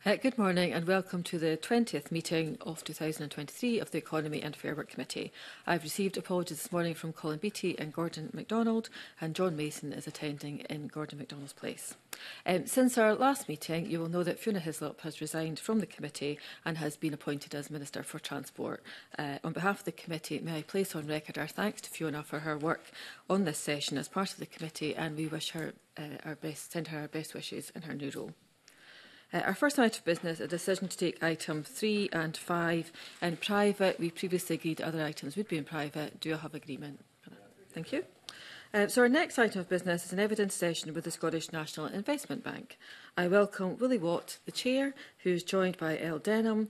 Good morning and welcome to the 20th meeting of 2023 of the Economy and Fair Work Committee. I've received apologies this morning from Colin Beattie and Gordon MacDonald, and John Mason is attending in Gordon MacDonald's place. Since our last meeting, you will know that Fiona Hislop has resigned from the committee and has been appointed as Minister for Transport. On behalf of the committee, may I place on record our thanks to Fiona for her work on this session as part of the committee, and we wish her send her our best wishes in her new role. Our first item of business, a decision to take item 3 and 5 in private. We previously agreed other items would be in private. Do you have agreement? Thank you. So our next item of business is an evidence session with the Scottish National Investment Bank. I welcome Willie Watt, the Chair, who is joined by Al Denham,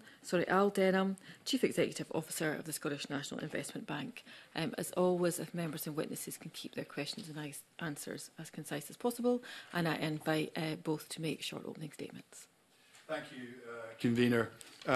Chief Executive Officer of the Scottish National Investment Bank. As always, if members and witnesses can keep their questions and answers as concise as possible, and I invite both to make short opening statements. Thank you, Convener.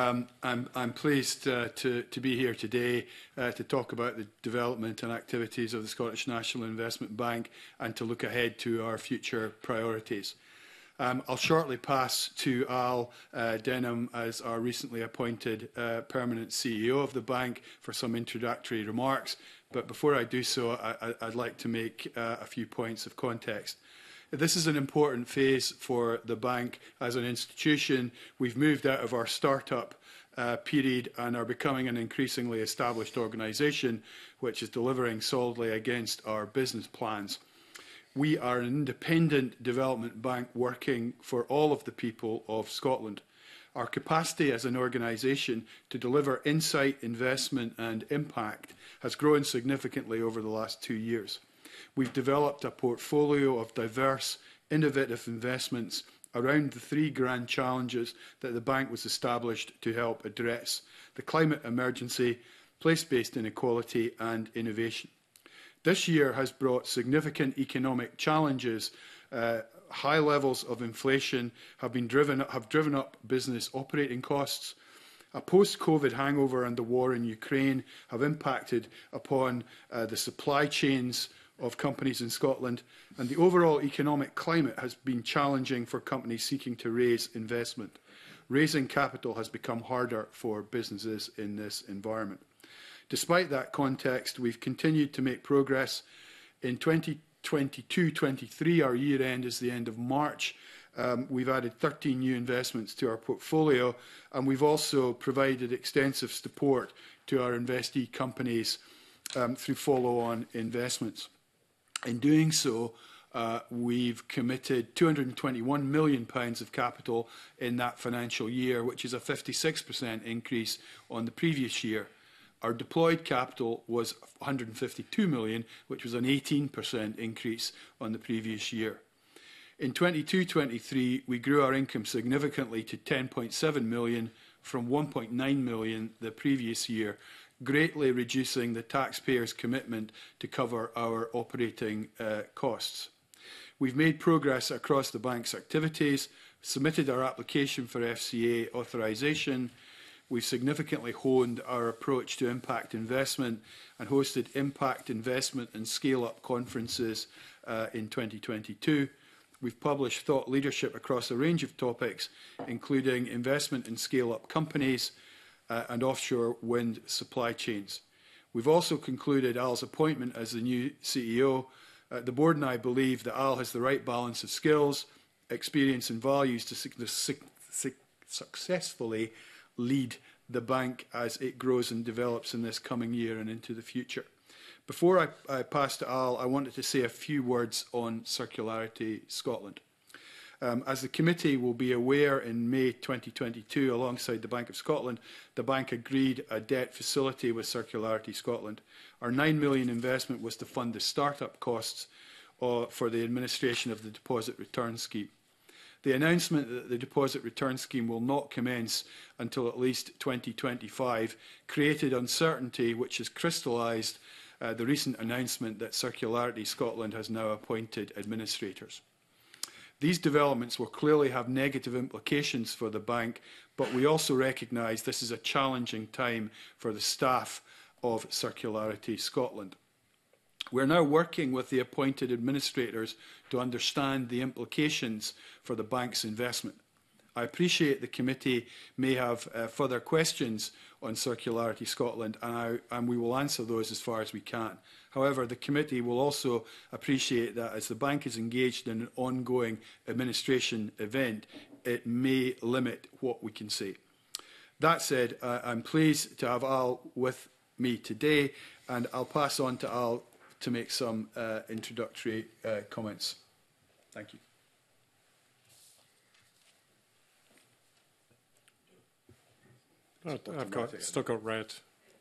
I'm pleased to be here today to talk about the development and activities of the Scottish National Investment Bank and to look ahead to our future priorities. I'll shortly pass to Al Denham as our recently appointed permanent CEO of the bank for some introductory remarks. But before I do so, I'd like to make a few points of context. This is an important phase for the bank as an institution. We've moved out of our start-up period and are becoming an increasingly established organisation which is delivering solidly against our business plans. We are an independent development bank working for all of the people of Scotland. Our capacity as an organisation to deliver insight, investment and impact has grown significantly over the last 2 years. We've developed a portfolio of diverse, innovative investments around the 3 grand challenges that the bank was established to help address: the climate emergency, place-based inequality and innovation. This year has brought significant economic challenges. High levels of inflation have driven up business operating costs. A post-COVID hangover and the war in Ukraine have impacted upon the supply chains of companies in Scotland, and the overall economic climate has been challenging for companies seeking to raise investment. Raising capital has become harder for businesses in this environment. Despite that context, we've continued to make progress. In 2022-23, our year end is the end of March. We've added 13 new investments to our portfolio, and we've also provided extensive support to our investee companies through follow-on investments. In doing so, we've committed £221 million of capital in that financial year, which is a 56% increase on the previous year. Our deployed capital was £152 million, which was an 18% increase on the previous year. In 22-23, we grew our income significantly to £10.7 million from £1.9 million the previous year, greatly reducing the taxpayers' commitment to cover our operating costs. We've made progress across the bank's activities, submitted our application for FCA authorisation. We've significantly honed our approach to impact investment and hosted impact investment and scale-up conferences in 2022. We've published thought leadership across a range of topics, including investment in scale-up companies, and offshore wind supply chains. We've also concluded Al's appointment as the new CEO. The board and I believe that Al has the right balance of skills, experience and values to successfully lead the bank as it grows and develops in this coming year and into the future. Before I pass to Al, I wanted to say a few words on Circularity Scotland. As the committee will be aware, in May 2022, alongside the Bank of Scotland, the bank agreed a debt facility with Circularity Scotland. Our £9 million investment was to fund the start-up costs for the administration of the Deposit Return Scheme. The announcement that the Deposit Return Scheme will not commence until at least 2025 created uncertainty, which has crystallised the recent announcement that Circularity Scotland has now appointed administrators. These developments will clearly have negative implications for the bank, but we also recognise this is a challenging time for the staff of Circularity Scotland. We're now working with the appointed administrators to understand the implications for the bank's investment. I appreciate the committee may have further questions on Circularity Scotland, and we will answer those as far as we can. However, the committee will also appreciate that as the bank is engaged in an ongoing administration event, it may limit what we can say. That said, I'm pleased to have Al with me today, and I'll pass on to Al to make some introductory comments. Thank you. I've still got red.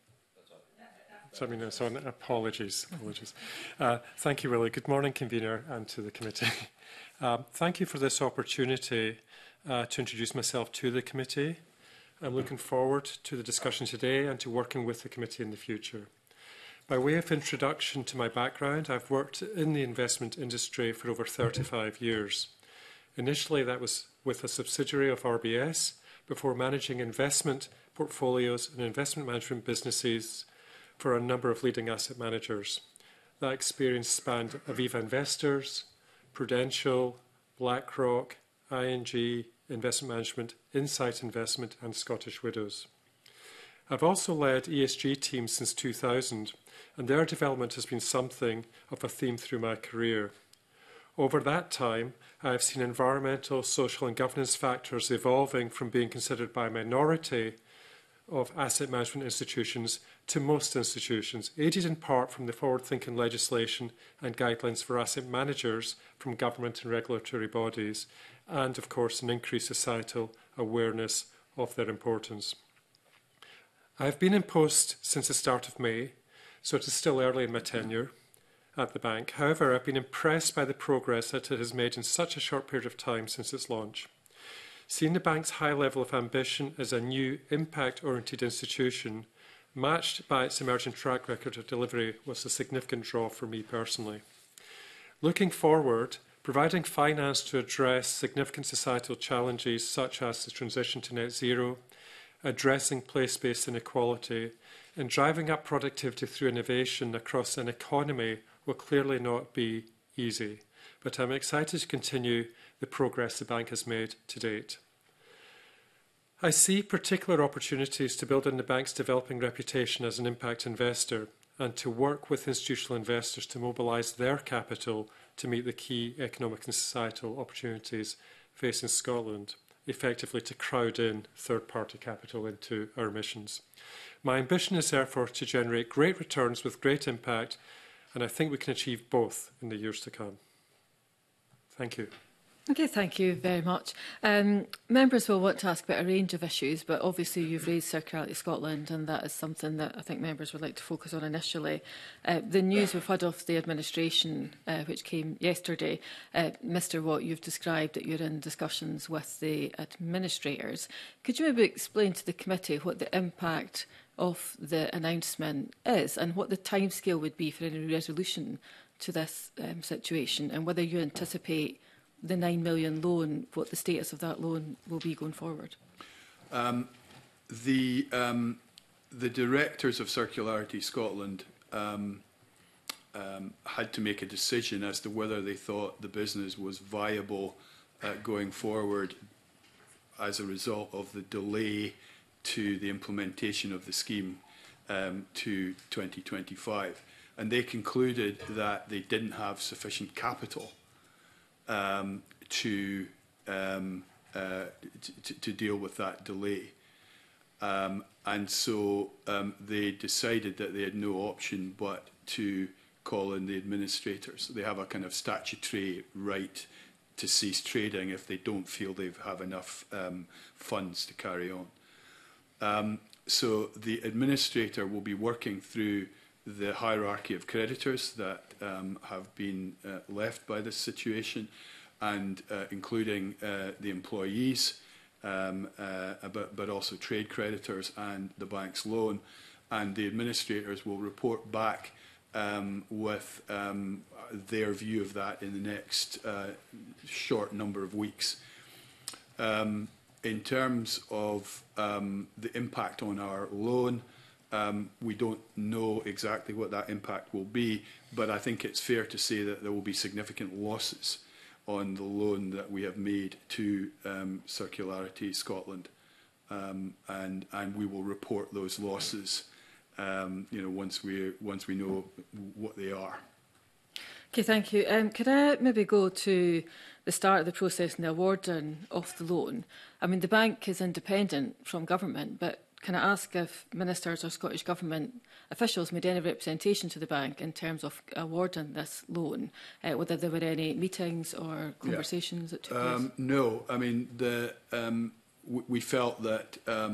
So, so apologies. Thank you, Willie. Good morning, Convener, and to the committee. Thank you for this opportunity to introduce myself to the committee. I'm looking forward to the discussion today and to working with the committee in the future. By way of introduction to my background, I've worked in the investment industry for over 35 years. Initially, that was with a subsidiary of RBS, before managing investment portfolios and investment management businesses for a number of leading asset managers. That experience spanned Aviva Investors, Prudential, BlackRock, ING, Investment Management, Insight Investment and Scottish Widows. I've also led ESG teams since 2000, and their development has been something of a theme through my career. Over that time, I have seen environmental, social and governance factors evolving from being considered by a minority of asset management institutions to most institutions, aided in part from the forward-thinking legislation and guidelines for asset managers from government and regulatory bodies, and, of course, an increased societal awareness of their importance. I have been in post since the start of May, so it is still early in my tenure at the bank. However, I've been impressed by the progress that it has made in such a short period of time since its launch. Seeing the bank's high level of ambition as a new impact-oriented institution, matched by its emerging track record of delivery, was a significant draw for me personally. Looking forward, providing finance to address significant societal challenges such as the transition to net zero, addressing place-based inequality, and driving up productivity through innovation across an economy will clearly not be easy, but I'm excited to continue the progress the bank has made to date. I see particular opportunities to build on the bank's developing reputation as an impact investor and to work with institutional investors to mobilise their capital to meet the key economic and societal opportunities facing Scotland, effectively to crowd in third-party capital into our missions. My ambition is therefore to generate great returns with great impact, and I think we can achieve both in the years to come. Thank you. Okay, thank you very much. Members will want to ask about a range of issues, but obviously you've raised Circularity Scotland, and that is something that I think members would like to focus on initially. The news we've had of the administration, which came yesterday, Mr Watt, you've described that you're in discussions with the administrators. Could you maybe explain to the committee what the impact of the announcement is and what the timescale would be for any resolution to this situation, and whether you anticipate the £9 million loan, what the status of that loan will be going forward? The directors of Circularity Scotland had to make a decision as to whether they thought the business was viable going forward as a result of the delay to the implementation of the scheme to 2025. And they concluded that they didn't have sufficient capital to deal with that delay. And so they decided that they had no option but to call in the administrators. They have a kind of statutory right to cease trading if they don't feel they have enough funds to carry on. So the administrator will be working through the hierarchy of creditors that have been left by this situation, and including the employees, but also trade creditors and the bank's loan. And the administrators will report back with their view of that in the next short number of weeks. In terms of the impact on our loan, we don't know exactly what that impact will be, but I think it's fair to say that there will be significant losses on the loan that we have made to Circularity Scotland, and we will report those losses, once we know what they are. Okay, thank you. Could I maybe go to the start of the process and the awarding of the loan? I mean, the bank is independent from government, but can I ask if ministers or Scottish Government officials made any representation to the bank in terms of awarding this loan, whether there were any meetings or conversations that took place? No, I mean, we felt that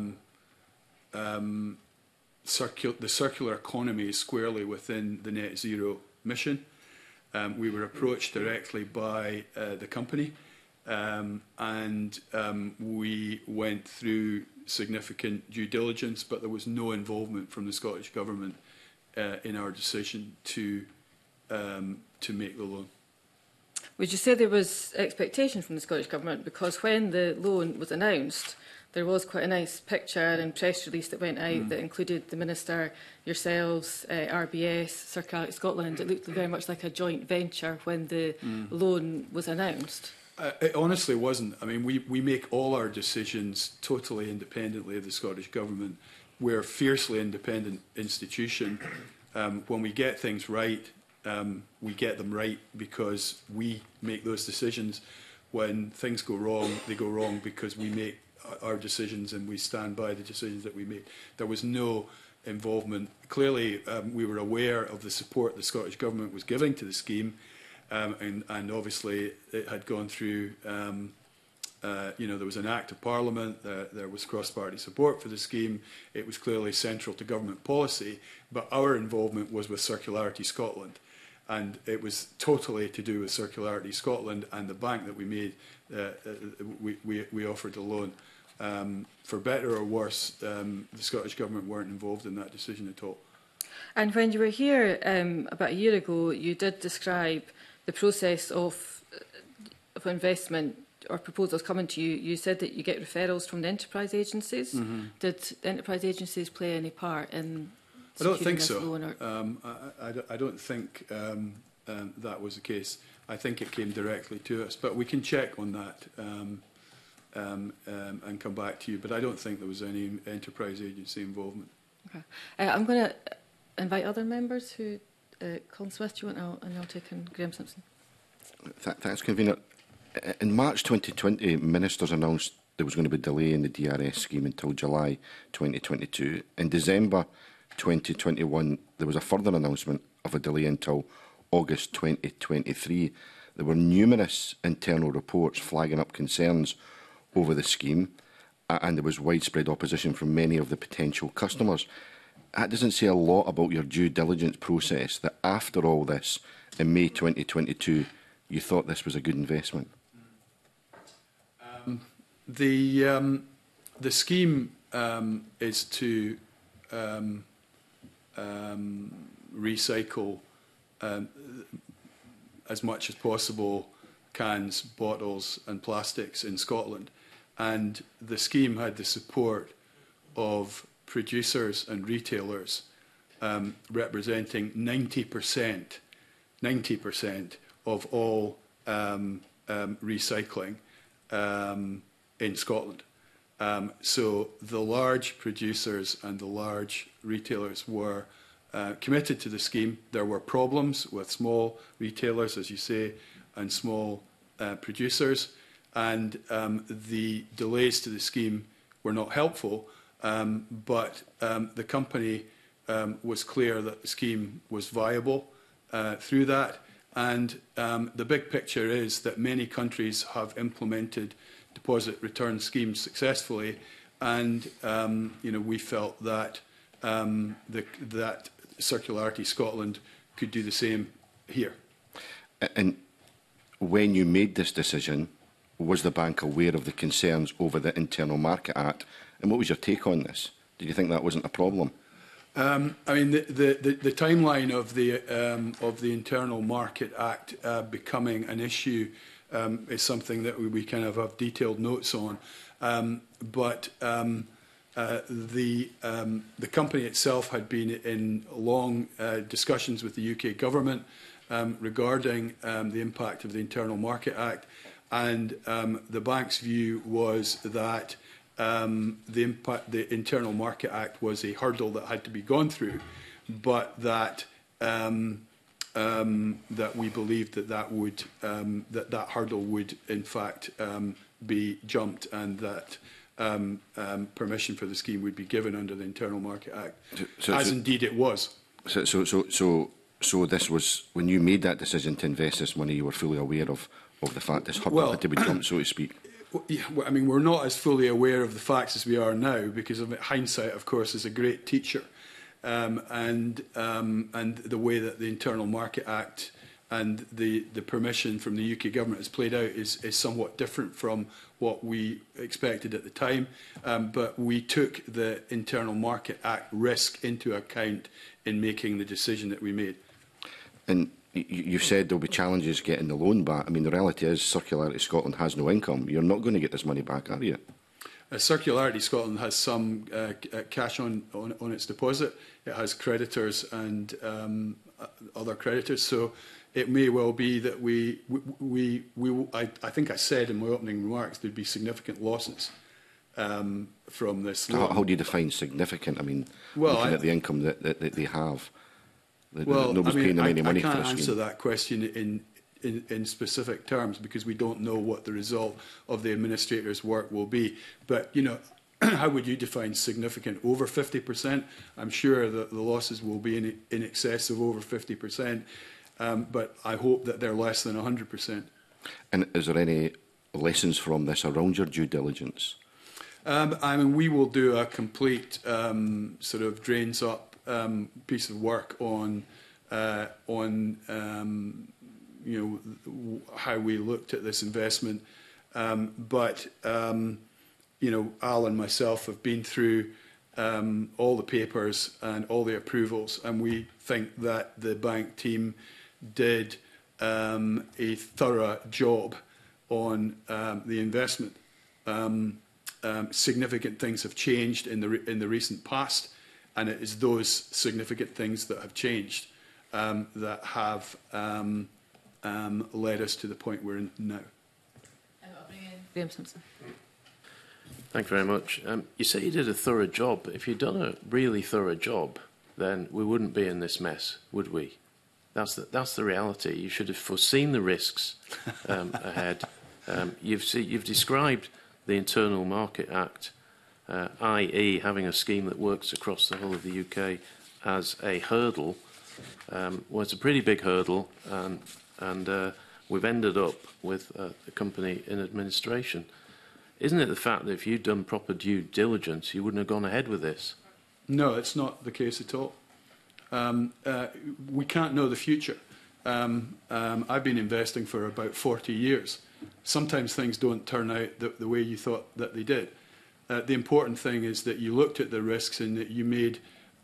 the circular economy is squarely within the net zero mission. We were approached directly by the company, and we went through significant due diligence, but there was no involvement from the Scottish Government in our decision to make the loan. Would you say there was expectation from the Scottish Government? Because when the loan was announced, there was quite a nice picture and press release that went out that included the Minister, yourselves, RBS, Circularity Scotland. It looked very much like a joint venture when the loan was announced. It honestly wasn't. I mean, we make all our decisions totally independently of the Scottish Government. We're a fiercely independent institution. When we get things right, we get them right because we make those decisions. When things go wrong, they go wrong because we make our decisions and we stand by the decisions that we make. There was no involvement. Clearly, we were aware of the support the Scottish Government was giving to the scheme, and obviously it had gone through, there was an Act of Parliament, there was cross-party support for the scheme, it was clearly central to government policy, but our involvement was with Circularity Scotland. And it was totally to do with Circularity Scotland and the bank that we made. We offered a loan. For better or worse, the Scottish Government weren't involved in that decision at all. And when you were here about a year ago, you did describe the process of investment or proposals coming to you. You said that you get referrals from the enterprise agencies. Did the enterprise agencies play any part in? I don't think so. I don't think that was the case. I think it came directly to us, but we can check on that and come back to you. But I don't think there was any enterprise agency involvement. Okay. I'm going to invite other members who, Colin Smith, do you want, and I'll take in Graham Simpson. Thanks, Convener. In March 2020, ministers announced there was going to be a delay in the DRS scheme until July 2022. In December 2021, there was a further announcement of a delay until August 2023. There were numerous internal reports flagging up concerns over the scheme, and there was widespread opposition from many of the potential customers. That doesn't say a lot about your due diligence process, that after all this, in May 2022, you thought this was a good investment. The scheme is to recycle as much as possible cans, bottles and plastics in Scotland. And the scheme had the support of producers and retailers representing 90% of all recycling in Scotland. So the large producers and the large retailers were committed to the scheme. There were problems with small retailers, as you say, and small producers, and the delays to the scheme were not helpful, but the company was clear that the scheme was viable through that, and the big picture is that many countries have implemented deposit return schemes successfully, and we felt that that Circularity Scotland could do the same here. And when you made this decision, was the bank aware of the concerns over the Internal Market Act? And what was your take on this? Did you think that wasn't a problem? I mean, the timeline of the Internal Market Act becoming an issue is something that we kind of have detailed notes on. But the company itself had been in long discussions with the UK government regarding the impact of the Internal Market Act, and the bank's view was that the Internal Market Act was a hurdle that had to be gone through, but that that we believed that hurdle would in fact be jumped, and that permission for the scheme would be given under the Internal Market Act, as indeed it was. So this was, when you made that decision to invest this money, you were fully aware of the fact this hurdle had to be jumped, so to speak? Yeah, I mean, we're not as fully aware of the facts as we are now, because of hindsight, of course, is a great teacher. And the way that the Internal Market Act and the permission from the UK government has played out is somewhat different from what we expected at the time. But we took the Internal Market Act risk into account in making the decision that we made. And you've said there'll be challenges getting the loan back. I mean, the reality is Circularity Scotland has no income. You're not going to get this money back, are you? Circularity Scotland has some cash on its deposit. It has creditors and other creditors. So it may well be that I think I said in my opening remarks there'd be significant losses from this loan. How do you define significant? I mean, looking at the income that they have, nobody's paying them any money for this scheme. I can't answer that question in specific terms, because we don't know what the result of the administrator's work will be. But, you know, how would you define significant? Over 50%? I'm sure that the losses will be in excess of over 50%, but I hope that they're less than 100%. And is there any lessons from this around your due diligence? I mean, we will do a complete sort of drains up piece of work on you know, how we looked at this investment. But you know, Al and myself have been through all the papers and all the approvals, and we think that the bank team did a thorough job on the investment. Significant things have changed in the recent past, and it is those significant things that have changed that have led us to the point we're in now. I'll bring in Graham Simpson. Thank you very much. You say you did a thorough job. If you'd done a really thorough job, then we wouldn't be in this mess, would we? That's the reality. You should have foreseen the risks ahead. You've described the Internal Market Act, i.e. having a scheme that works across the whole of the UK, as a hurdle. Well, it's a pretty big hurdle, and we've ended up with a company in administration. Isn't it the fact that if you'd done proper due diligence, you wouldn't have gone ahead with this? No, it's not the case at all. We can't know the future. I've been investing for about 40 years. Sometimes things don't turn out the way you thought that they did. The important thing is that you looked at the risks and that you made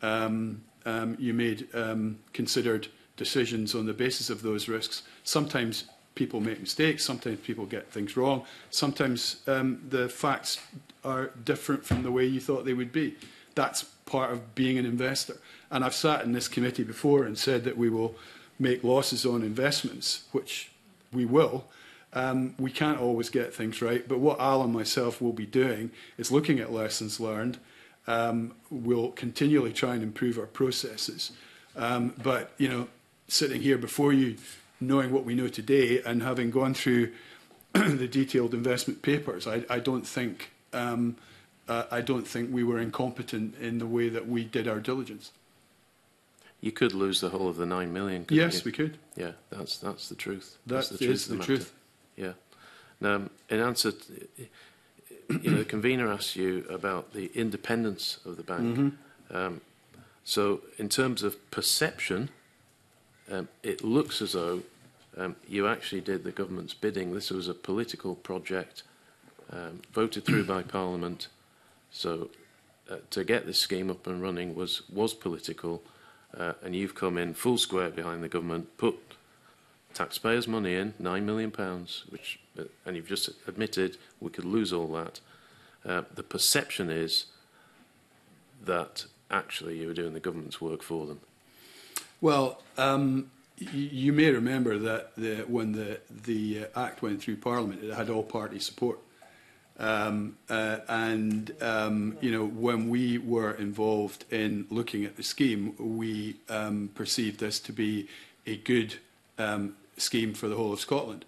considered decisions on the basis of those risks. Sometimes people make mistakes, sometimes people get things wrong, sometimes the facts are different from the way you thought they would be. That's part of being an investor. And I've sat in this committee before and said that we will make losses on investments, which we will. We can't always get things right, but what Al and myself will be doing is looking at lessons learned. We'll continually try and improve our processes. But, you know, sitting here before you, knowing what we know today and having gone through the detailed investment papers, I don't think we were incompetent in the way that we did our diligence. You could lose the whole of the 9 million. Yes, we could. Yeah, that's the truth. That's the truth. Yeah. Now, in answer, you know, the convener asked you about the independence of the bank. Mm-hmm. So, in terms of perception, it looks as though you actually did the government's bidding. This was a political project voted through by Parliament. So, to get this scheme up and running was political, and you've come in full square behind the government, put taxpayers' money in, £9 million, which, and you've just admitted we could lose all that. The perception is that actually you were doing the government's work for them. Well, You may remember that when the Act went through Parliament, it had all-party support. When we were involved in looking at the scheme, we perceived this to be a good scheme for the whole of Scotland.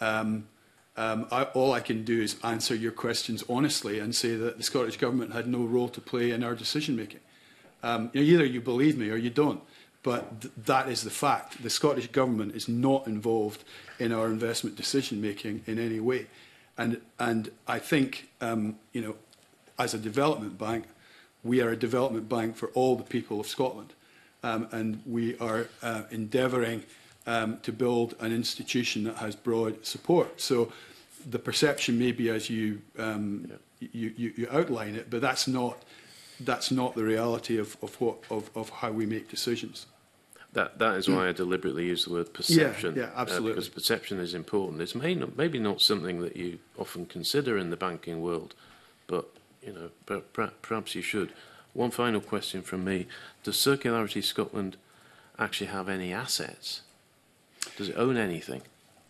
All I can do is answer your questions honestly and say that the Scottish Government had no role to play in our decision-making. Either you believe me or you don't, but that is the fact. The Scottish Government is not involved in our investment decision-making in any way. And I think, as a development bank, we are a development bank for all the people of Scotland. And we are endeavouring to build an institution that has broad support. So the perception may be as you outline it, but that's not the reality of how we make decisions. That is why I deliberately use the word perception. Yeah, absolutely. Because perception is important. It's maybe not something that you often consider in the banking world, but perhaps you should. One final question from me: does Circularity Scotland actually have any assets? Does it own anything?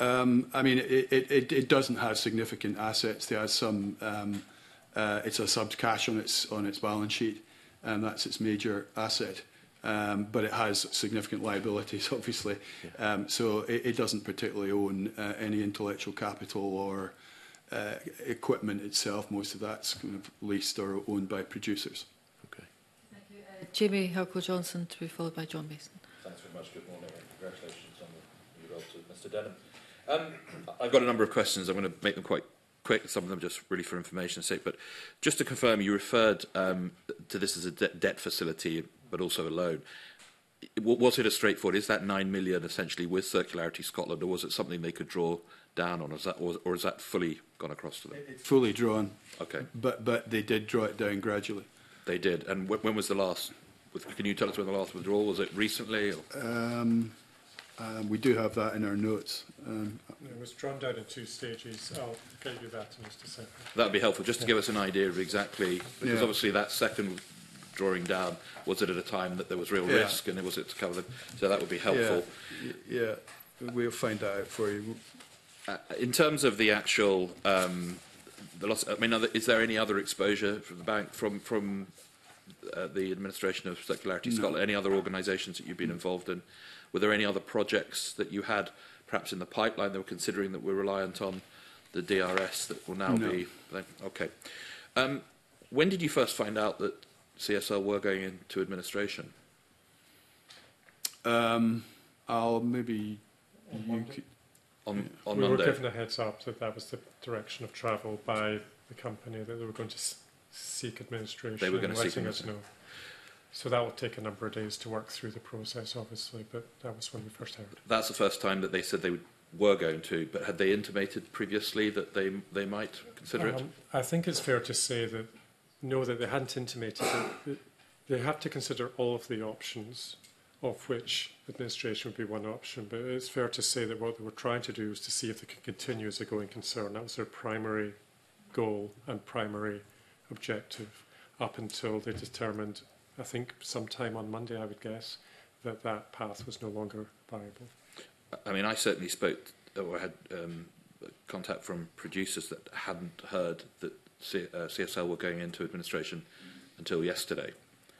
It doesn't have significant assets. There are some. It's a sub-cash on its balance sheet, and that's its major asset. But it has significant liabilities, obviously. Yeah. So it doesn't particularly own any intellectual capital or equipment itself. Most of that's kind of leased or owned by producers. Okay. Thank you. Jamie Halcrow-Johnson, to be followed by John Mason. Thanks very much. Good morning, and congratulations on the role to Mr. Denham. I've got a number of questions. I'm going to make them quite quick. Some of them just really for information's sake. But just to confirm, you referred to this as a debt facility, but also a loan. Was it a straightforward? Is that 9 million essentially with Circularity Scotland, or was it something they could draw down on? Or is that fully gone across to them? It's fully drawn. Okay. But they did draw it down gradually. They did. And when was the last? Can you tell us when the last withdrawal was? It recently? Or? We do have that in our notes. It was drawn down in 2 stages. I'll get you that in just a second. That would be helpful, just to give us an idea of exactly, because obviously that second drawing down, was it at a time that there was real risk, and was it to cover them? So that would be helpful. Yeah, we'll find that out for you. In terms of the actual, the loss, is there any other exposure from the bank, from the administration of Circularity Scotland, any other organisations that you've been involved in? Were there any other projects that you had perhaps in the pipeline that were considering that were reliant on the DRS that will now be... Okay. When did you first find out that CSL were going into administration? On Monday. On we Monday? We were given a heads up that that was the direction of travel by the company, that they were going to seek administration. They were going to seek administration. So that will take a number of days to work through the process, obviously, but that was when we first heard. That's the first time that they said they were going to, but had they intimated previously that they might consider it? I think it's fair to say that, no, that they hadn't intimated it. They have to consider all of the options, of which administration would be one option, but it's fair to say that what they were trying to do was to see if they could continue as a going concern. That was their primary goal and primary objective, up until they determined, I think sometime on Monday, I would guess, that that path was no longer viable. I mean, I certainly spoke, or had contact from producers that hadn't heard that CSL were going into administration until yesterday.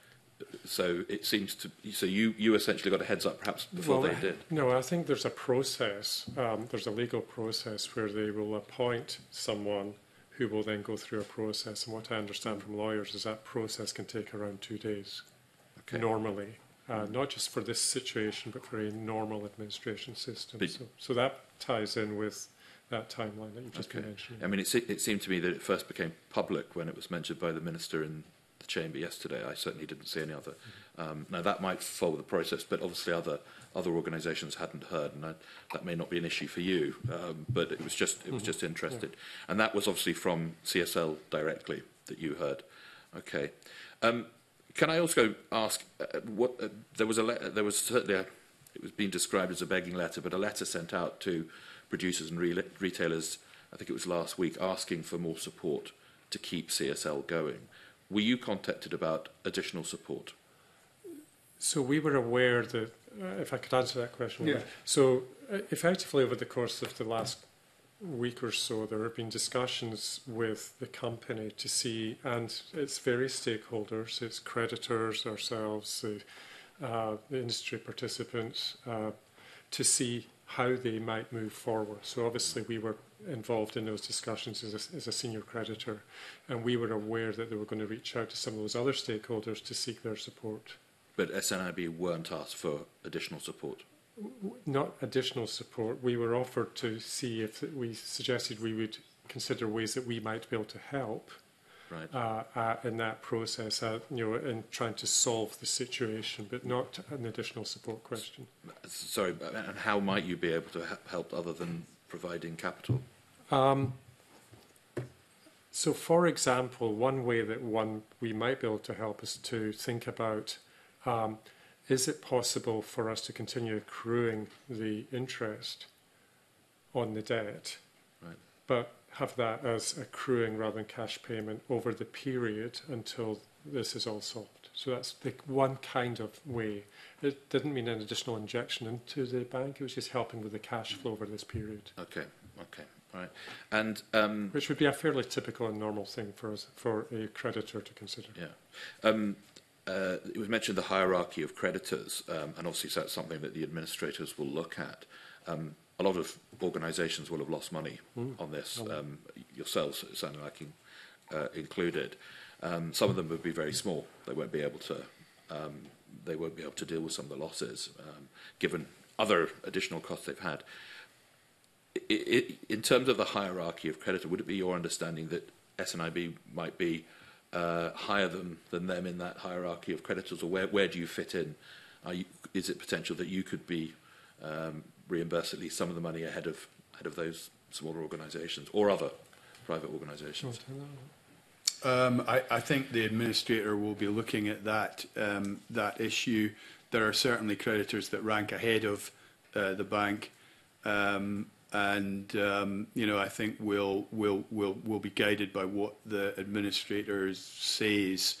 So it seems to... So you essentially got a heads up perhaps before they did? No, I think there's a process. There's a legal process where they will appoint someone who will then go through a process. And what I understand from lawyers is that process can take around 2 days, normally. Not just for this situation, but for a normal administration system. So that ties in with that timeline that you've just been mentioning. I mean, it seemed to me that it first became public when it was mentioned by the Minister in the Chamber yesterday. I certainly didn't see any other. Now, that might follow the process, but obviously other organisations hadn't heard, and that may not be an issue for you, but it was just interested. Yeah. And that was obviously from CSL directly that you heard. Okay. Can I also ask, there was a letter, there was certainly it was being described as a begging letter, but a letter sent out to producers and retailers, I think it was last week, asking for more support to keep CSL going. Were you contacted about additional support? So we were aware that if I could answer that question. Yeah. So, effectively, over the course of the last week or so, there have been discussions with the company to see, and its various stakeholders, its creditors, ourselves, the industry participants, to see how they might move forward. So obviously we were involved in those discussions as a senior creditor, and we were aware that they were going to reach out to some of those other stakeholders to seek their support. But SNIB weren't asked for additional support? Not additional support. We were offered to see if we suggested we would consider ways that we might be able to help. Right. In that process, in trying to solve the situation, but not an additional support question. Sorry, and how might you be able to help other than providing capital? So, for example, one way that we might be able to help is to think about, is it possible for us to continue accruing the interest on the debt, right, but have that as accruing rather than cash payment over the period until this is all solved. So that's the one kind of way. It didn't mean an additional injection into the bank. It was just helping with the cash flow over this period. Okay, right. And which would be a fairly typical and normal thing for a creditor to consider. Yeah. It was mentioned the hierarchy of creditors, and obviously that's something that the administrators will look at. A lot of organisations will have lost money on this, yourselves, it sounded like included. Some of them would be very small. They won't be able to deal with some of the losses, given other additional costs they've had. In terms of the hierarchy of creditor, would it be your understanding that SNIB might be higher than them in that hierarchy of creditors, or where do you fit in? Is it potential that you could be reimburse at least some of the money ahead of those smaller organisations or other private organisations? I think the administrator will be looking at that issue. There are certainly creditors that rank ahead of the bank, and I think we'll be guided by what the administrator says.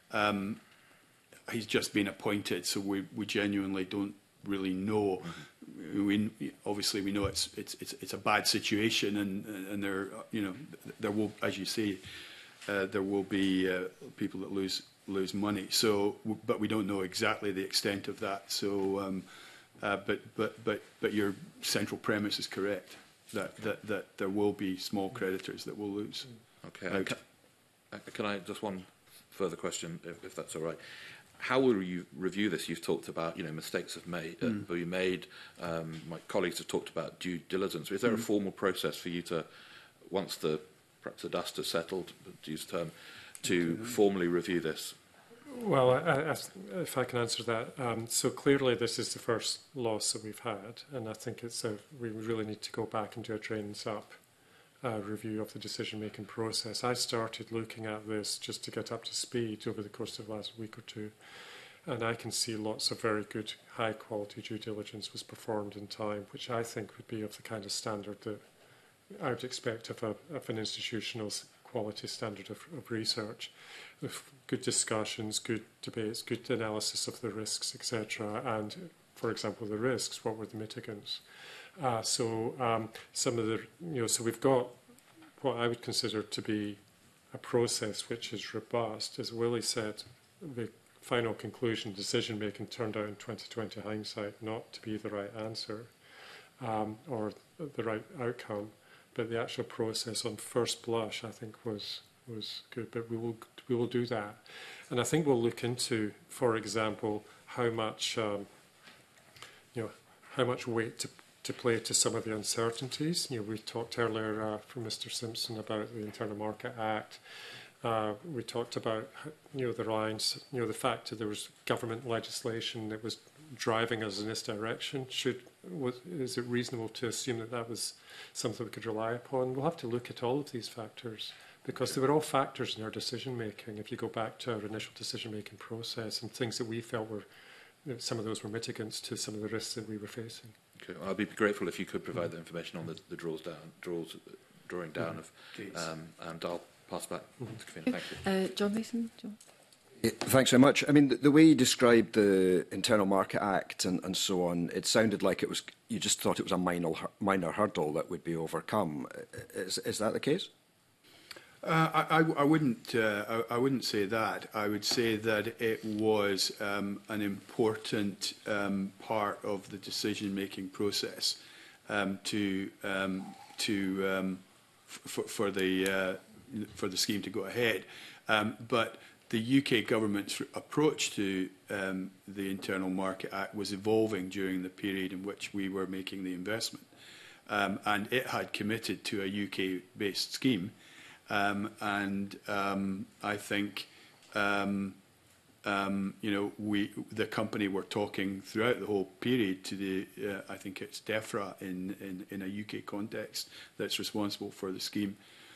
He's just been appointed, so we genuinely don't really know. Obviously we know it's a bad situation, and there will, as you say, there will be people that lose money. So, but we don't know exactly the extent of that. So, but your central premise is correct, that there will be small creditors that will lose. Okay. Can I just one further question, if that's all right? How will you review this? You've talked about, mistakes will be made. My colleagues have talked about due diligence. Is there a formal process for you to, once perhaps the dust has settled, to use the term, to formally review this? Well, if I can answer that. So clearly this is the first loss that we've had, and I think we really need to go back and do a drains up review of the decision-making process. I started looking at this just to get up to speed over the course of the last week or two, and I can see lots of very good, high-quality due diligence was performed in time, which I think would be of the kind of standard that I would expect of an institutional quality standard of research, with good discussions, good debates, good analysis of the risks, etc. And, for example, the risks, what were the mitigants? Some of the, so we've got what I would consider to be a process which is robust. As Willie said, the final conclusion, decision-making turned out in 2020 hindsight not to be the right answer or the right outcome. But the actual process on first blush, I think, was good. But we will do that, and I think we'll look into, for example, how much weight to play to some of the uncertainties. We talked earlier from Mr. Simpson about the Internal Market Act. We talked about the reliance, the fact that there was government legislation that was driving us in this direction. Is it reasonable to assume that was something we could rely upon? We'll have to look at all of these factors, because they were all factors in our decision making. If you go back to our initial decision making process, and things that we felt some of those were mitigants to some of the risks that we were facing. Okay. Well, I'd be grateful if you could provide the information on the drawing down of, and I'll pass back to Convener. Thank you. John Mason? John? Thanks very much. I mean, the way you described the Internal Market Act and so on, it sounded like it was, you just thought it was a minor hurdle that would be overcome. Is that the case? I wouldn't say that. I would say that it was an important part of the decision-making process for the scheme to go ahead. But the UK government's approach to the Internal Market Act was evolving during the period in which we were making the investment. And it had committed to a UK-based scheme. I think, the company were talking throughout the whole period to the, I think it's DEFRA in a UK context that's responsible for the scheme.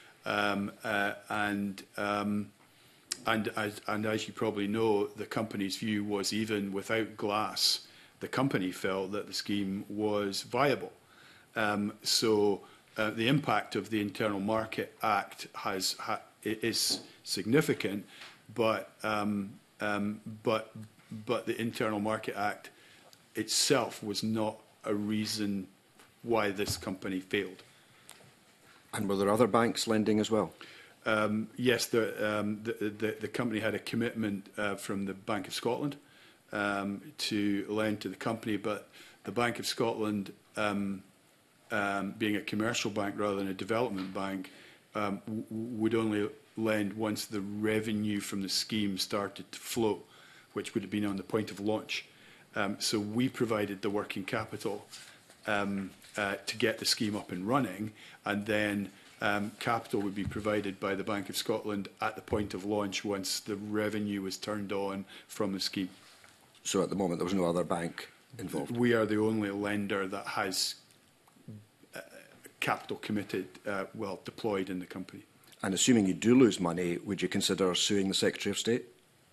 And as you probably know, the company's view was even without glass, the company felt that the scheme was viable. The impact of the Internal Market Act is significant, but the Internal Market Act itself was not a reason why this company failed. And were there other banks lending as well? Yes, the company had a commitment from the Bank of Scotland to lend to the company, but the Bank of Scotland, being a commercial bank rather than a development bank, would only lend once the revenue from the scheme started to flow, which would have been on the point of launch. So we provided the working capital to get the scheme up and running, and then capital would be provided by the Bank of Scotland at the point of launch once the revenue was turned on from the scheme. So at the moment there was no other bank involved? We are the only lender that has capital committed, deployed in the company. And assuming you do lose money, would you consider suing the Secretary of State?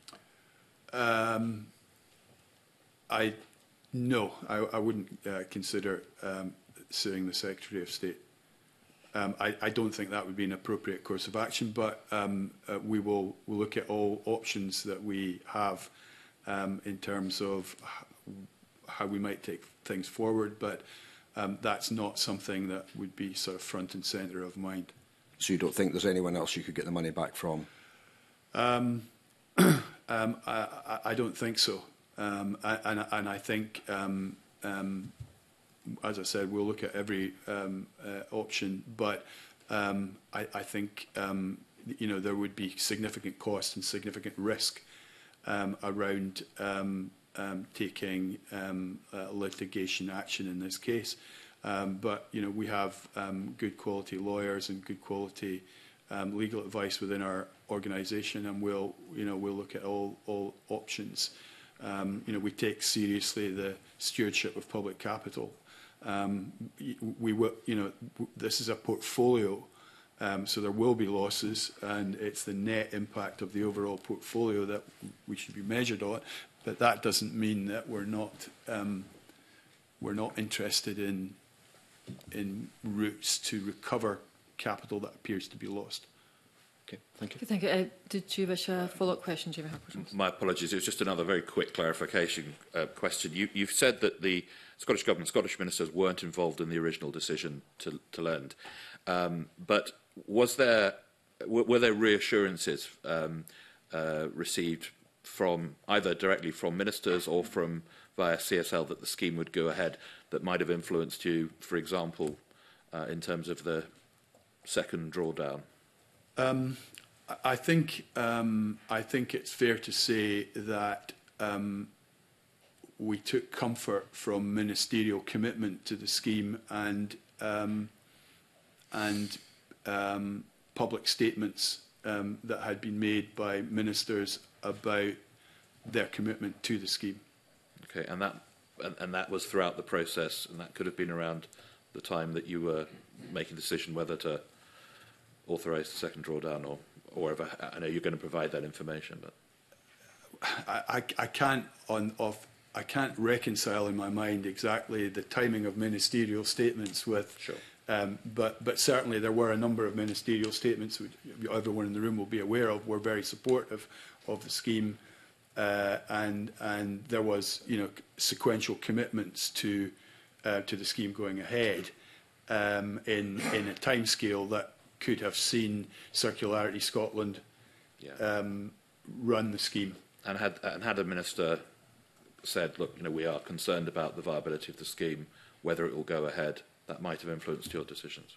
No, I wouldn't consider suing the Secretary of State. I don't think that would be an appropriate course of action, but we'll look at all options that we have in terms of how we might take things forward, but that's not something that would be sort of front and centre of mind. So you don't think there's anyone else you could get the money back from? I don't think so. And I think, as I said, we'll look at every option, but I think there would be significant cost and significant risk around taking litigation action in this case. But we have good quality lawyers and good quality legal advice within our organisation, and we'll look at all options. We take seriously the stewardship of public capital. This is a portfolio, so there will be losses, and it's the net impact of the overall portfolio that we should be measured on. But that doesn't mean that we're not interested in routes to recover capital that appears to be lost. Okay, thank you. Thank you. Did you wish a follow-up question, Jamie Harper? My apologies. It was just another very quick clarification question. You've said that the Scottish Government, Scottish ministers weren't involved in the original decision to lend. But were there reassurances received from either directly from ministers or from via CSL that the scheme would go ahead that might have influenced you, for example, in terms of the second drawdown? I think it's fair to say that we took comfort from ministerial commitment to the scheme and public statements that had been made by ministers about their commitment to the scheme. Okay, and that was throughout the process, and that could have been around the time that you were making the decision whether to authorise the second drawdown or wherever. I know you're going to provide that information, but I can't reconcile in my mind exactly the timing of ministerial statements with But certainly there were a number of ministerial statements, which everyone in the room will be aware of, were very supportive of the scheme, and there was, sequential commitments to the scheme going ahead in a timescale that could have seen Circularity Scotland run the scheme. And had a minister said, look, we are concerned about the viability of the scheme, whether it will go ahead, that might have influenced your decisions.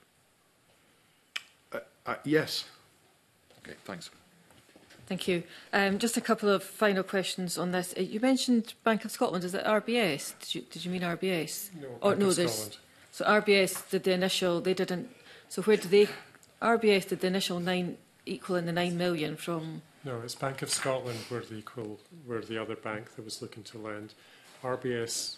Yes. Okay, thanks. Thank you. Just a couple of final questions on this. You mentioned Bank of Scotland. Is it RBS? Did you mean RBS? No, Bank of Scotland. So RBS did the initial. They didn't. So where did they? RBS did the initial 9 equaling the 9 million from. No, it's Bank of Scotland were the other bank that was looking to lend. RBS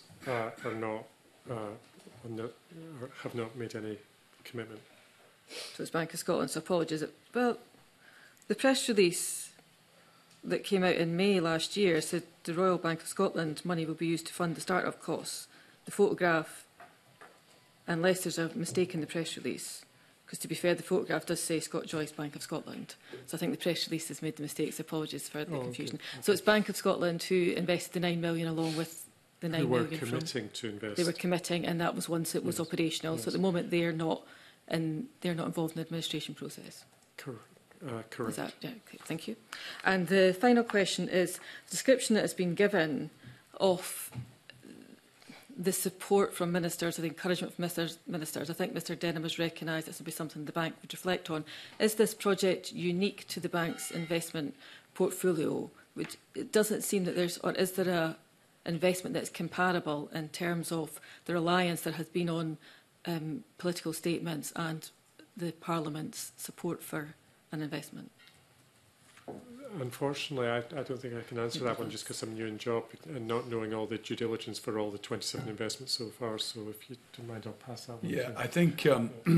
have not made any commitment. So it's Bank of Scotland. So apologies. Well, the press release that came out in May last year said the Royal Bank of Scotland money will be used to fund the start-up costs. The photograph, unless there's a mistake in the press release, because to be fair, the photograph does say Scott Joyce, Bank of Scotland. So I think the press release has made the mistakes. Apologies for the confusion. Okay. So it's Bank of Scotland who invested the 9 million along with the 9 million. They were committing to invest. They were committing, and that was once it was operational. Yes. So at the moment they're not involved in the administration process. Correct. Is that, yeah, okay, thank you. And the final question is the description that has been given of the support from ministers, or the encouragement from ministers. I think Mr Denham has recognised this would be something the bank would reflect on. Is this project unique to the bank's investment portfolio? It doesn't seem that there's, or is there a investment that's comparable in terms of the reliance there has been on political statements and the Parliament's support for an investment? Unfortunately, I don't think I can answer that one just because I'm new in job and not knowing all the due diligence for all the 27 investments so far. So if you don't mind, I'll pass that one. Yeah, I think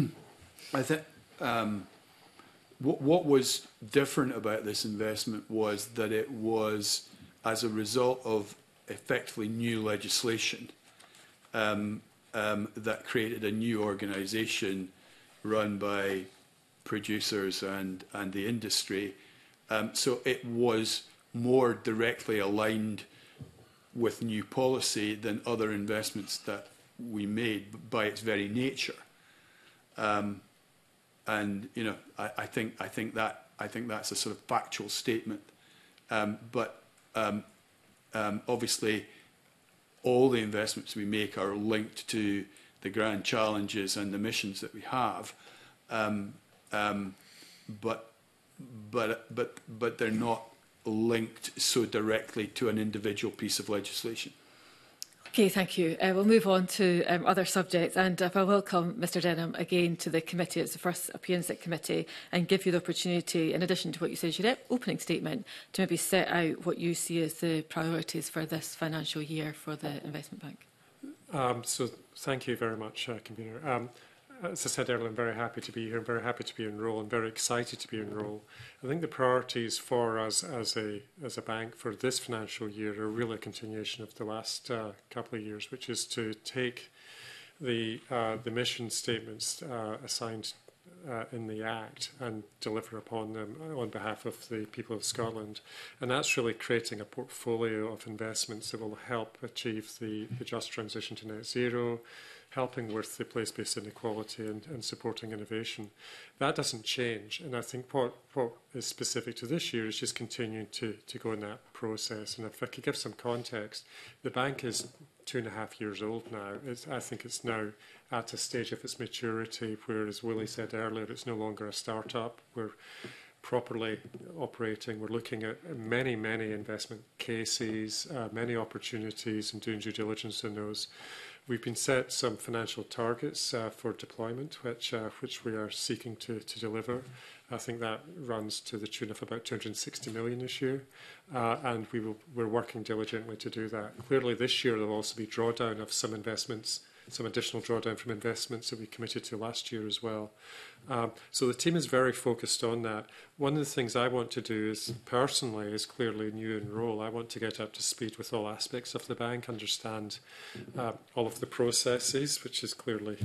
what was different about this investment was that it was as a result of effectively new legislation that created a new organisation run by producers and the industry. So it was more directly aligned with new policy than other investments that we made by its very nature. And I think that's a sort of factual statement. But obviously, all the investments we make are linked to the grand challenges and the missions that we have. But they're not linked so directly to an individual piece of legislation. Okay, thank you. We'll move on to other subjects, and I welcome Mr Denham again to the committee. It's the first appearance at committee, and give you the opportunity, in addition to what you said in your opening statement, to maybe set out what you see as the priorities for this financial year for the Investment Bank. So thank you very much, Convener. As I said earlier, I'm very happy to be here. I'm very happy to be in role. I'm very excited to be in role. I think the priorities for us as a bank for this financial year are really a continuation of the last couple of years, which is to take the mission statements assigned in the Act and deliver upon them on behalf of the people of Scotland. And that's really creating a portfolio of investments that will help achieve the just transition to net zero, helping with the place-based inequality and supporting innovation. That doesn't change, and I think what is specific to this year is just continuing to go in that process. And if I could give some context, the bank is 2.5 years old now. I think it's now at a stage of its maturity where, as Willie said earlier, it's no longer a start-up. We're properly operating. We're looking at many investment cases, many opportunities, and doing due diligence on those. We've been set some financial targets for deployment, which we are seeking to deliver. I think that runs to the tune of about 260 million this year, and we're working diligently to do that. Clearly, this year there'll also be drawdown of some investments, some additional drawdown from investments that we committed to last year as well. So the team is very focused on that. One of the things I want to do is, personally, is clearly new in role. I want to get up to speed with all aspects of the bank, understand all of the processes, which is clearly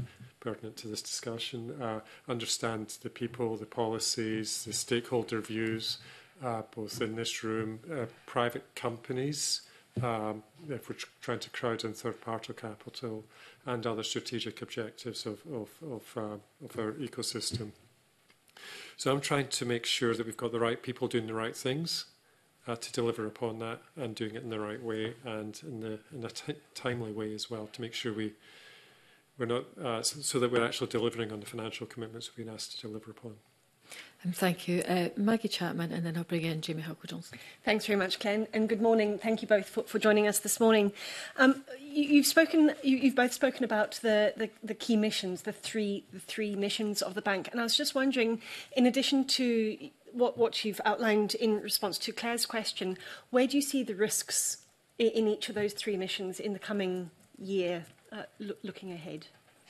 pertinent to this discussion, understand the people, the policies, the stakeholder views, both in this room, private companies, if we're trying to crowd in third-party capital, and other strategic objectives of our ecosystem. So I'm trying to make sure that we've got the right people doing the right things to deliver upon that, and doing it in the right way and in a timely way as well, to make sure we're not so that we're actually delivering on the financial commitments we've been asked to deliver upon. Thank you. Maggie Chapman, and then I'll bring in Jamie Halker-Johnson. Thanks very much, Ken, and good morning. Thank you both for joining us this morning. You've both spoken about the key missions, the three missions of the bank, and I was just wondering, in addition to what you've outlined in response to Claire's question, where do you see the risks in each of those three missions in the coming year, looking ahead?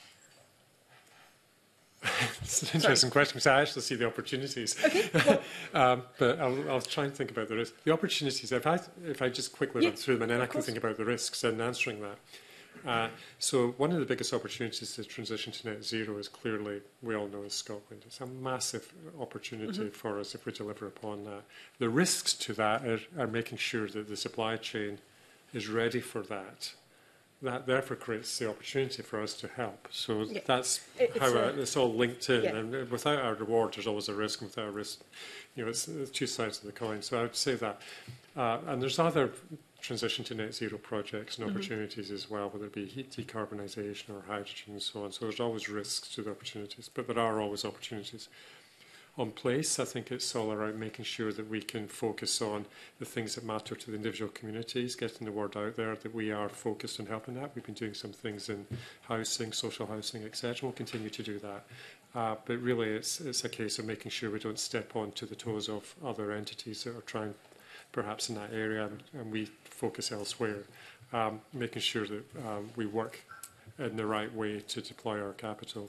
It's an interesting question, because I actually see the opportunities. Okay. Well, but I'll try and think about the risks. The opportunities, if I just quickly run through them, and then I can think about the risks in answering that. So one of the biggest opportunities to transition to net zero is clearly, we all know, is Scotland. It's a massive opportunity for us if we deliver upon that. The risks to that are making sure that the supply chain is ready for that. That therefore creates the opportunity for us to help. So that's how it's all linked in. Yeah. And without our reward, there's always a risk. And without a risk, it's two sides of the coin. So I would say that. And there's other transition to net zero projects and opportunities as well, whether it be heat decarbonisation or hydrogen and so on. So there's always risks to the opportunities, but there are always opportunities. On place, I think it's all around making sure that we can focus on the things that matter to the individual communities, getting the word out there that we are focused on helping that. We've been doing some things in housing, social housing, etc. We'll continue to do that. But really, it's a case of making sure we don't step onto the toes of other entities that are trying, perhaps in that area, and we focus elsewhere. Making sure that we work in the right way to deploy our capital.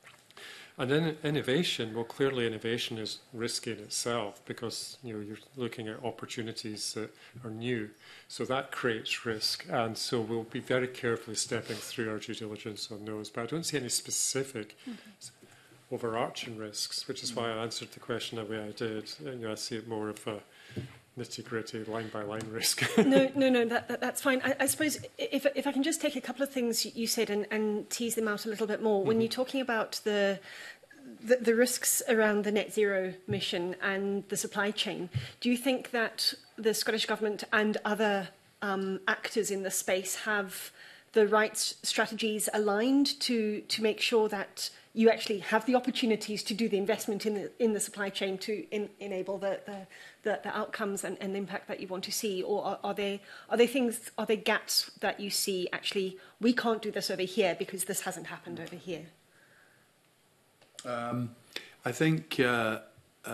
And then innovation, well, clearly innovation is risky in itself, because you're looking at opportunities that are new. So that creates risk. And so we'll be very carefully stepping through our due diligence on those. But I don't see any specific overarching risks, which is why I answered the question the way I did. I see it more of a nitty-gritty, line-by-line risk. No, that's fine. I suppose if I can just take a couple of things you said and tease them out a little bit more. When you're talking about the risks around the net zero mission and the supply chain, do you think that the Scottish Government and other actors in the space have the right strategies aligned to make sure that you actually have the opportunities to do the investment in the supply chain to enable the outcomes and the impact that you want to see? Or are there gaps that you see, actually, we can't do this over here because this hasn't happened over here? I think there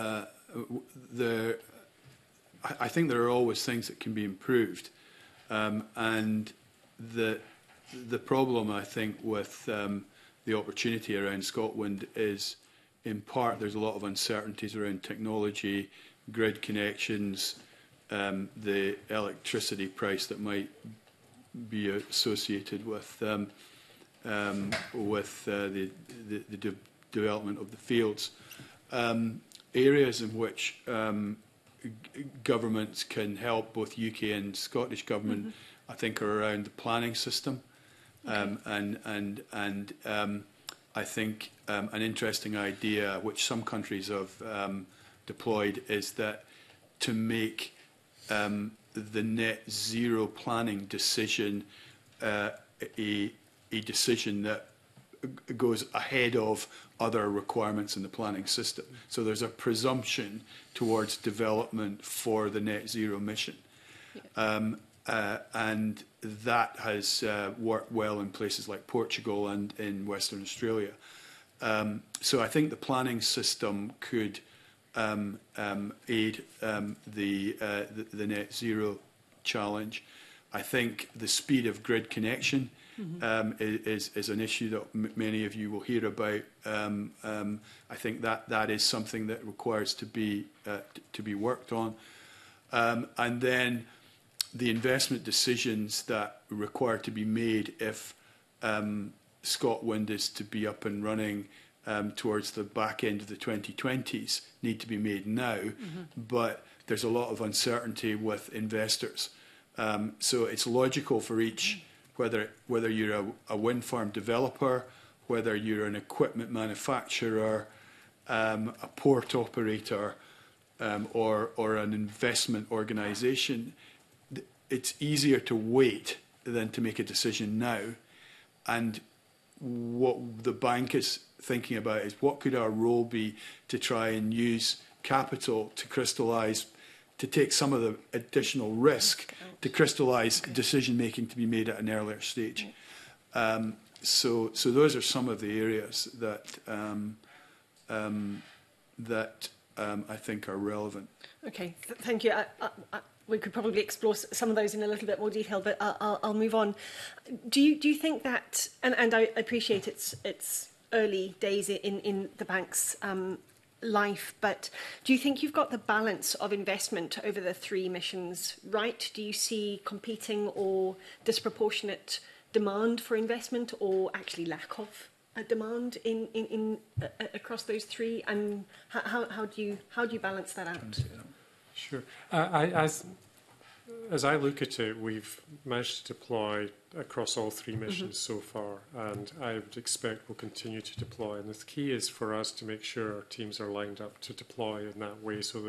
are always things that can be improved, and the problem, I think, with the opportunity around Scotland is, in part, there's a lot of uncertainties around technology, grid connections, the electricity price that might be associated with the development of the fields. Areas in which governments can help, both UK and Scottish government, I think, are around the planning system. And I think an interesting idea, which some countries have deployed, is that to make the net zero planning decision a decision that goes ahead of other requirements in the planning system. So there's a presumption towards development for the net zero mission. And that has worked well in places like Portugal and in Western Australia. So I think the planning system could aid the net zero challenge. I think the speed of grid connection is an issue that many of you will hear about. I think that is something that requires to be worked on. And then the investment decisions that require to be made if ScotWind is to be up and running towards the back end of the 2020s need to be made now, but there's a lot of uncertainty with investors. So it's logical for each, whether you're a wind farm developer, whether you're an equipment manufacturer, a port operator, or an investment organisation, it's easier to wait than to make a decision now. And what the bank is thinking about is what could our role be to try and use capital to crystallise, to take some of the additional risk, to crystallise decision making to be made at an earlier stage. So those are some of the areas that I think are relevant. Okay, thank you. We could probably explore some of those in a little bit more detail, but I'll move on. Do you think that, and I appreciate it's early days in the bank's life, but do you think you've got the balance of investment over the three missions right? Do you see competing or disproportionate demand for investment, or actually lack of demand in across those three? And how do you balance that out? Sure. As I look at it, we've managed to deploy across all three missions so far, and I would expect we'll continue to deploy. And the key is for us to make sure our teams are lined up to deploy in that way, so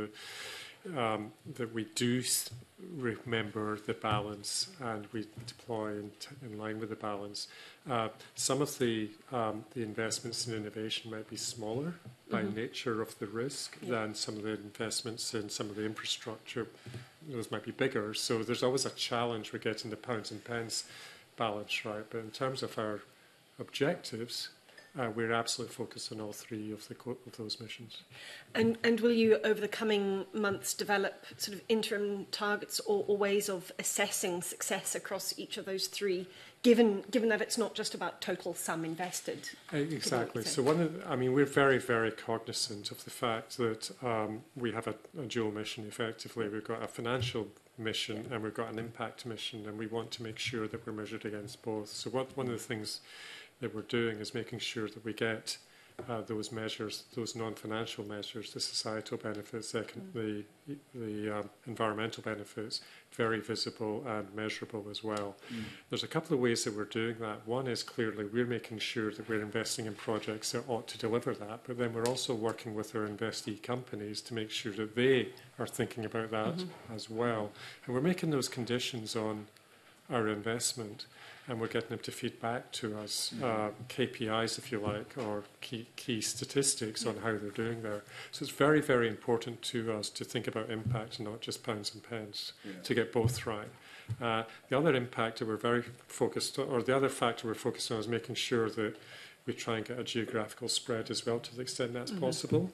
that we do remember the balance and we deploy in line with the balance. Some of the investments in innovation might be smaller by nature of the risk than some of the investments in some of the infrastructure. Those might be bigger. So there's always a challenge with getting the pounds and pence balance right. But in terms of our objectives, we're absolutely focused on all three of those missions. And will you, over the coming months, develop sort of interim targets or ways of assessing success across each of those three, given that it's not just about total sum invested? Exactly. So we're very, very cognizant of the fact that we have a dual mission, effectively. We've got a financial mission and we've got an impact mission, and we want to make sure that we're measured against both. So one of the things that we're doing is making sure that we get those measures, those non-financial measures, the societal benefits, the environmental benefits, very visible and measurable as well. There's a couple of ways that we're doing that. One is clearly we're making sure that we're investing in projects that ought to deliver that, but then we're also working with our investee companies to make sure that they are thinking about that as well. And we're making those conditions on our investment, and we're getting them to feed back to us KPIs, if you like, or key statistics on how they're doing there. So it's very, very important to us to think about impact and not just pounds and pence, to get both right. The other impact that we're very focused on, or the other factor we're focused on, is making sure that we try and get a geographical spread as well, to the extent that's possible,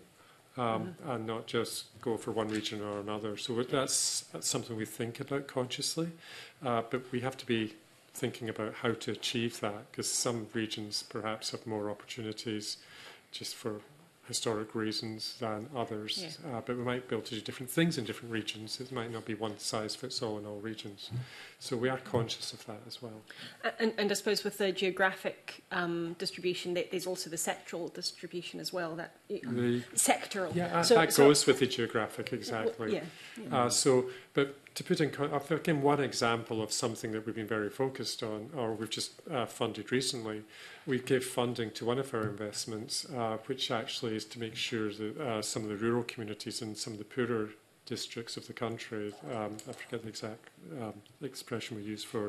and not just go for one region or another. So that's something we think about consciously, but we have to be thinking about how to achieve that, because some regions perhaps have more opportunities just for historic reasons than others, but we might be able to do different things in different regions. It might not be one size fits all in all regions. So we are conscious of that as well. And I suppose with the geographic distribution, there's also the sectoral distribution as well, that sectoral. Yeah, that goes with the geographic, exactly. But to put in, I'll give one example of something that we've been very focused on, or we've just funded recently. We gave funding to one of our investments, which actually is to make sure that some of the rural communities and some of the poorer districts of the country, I forget the exact expression we use for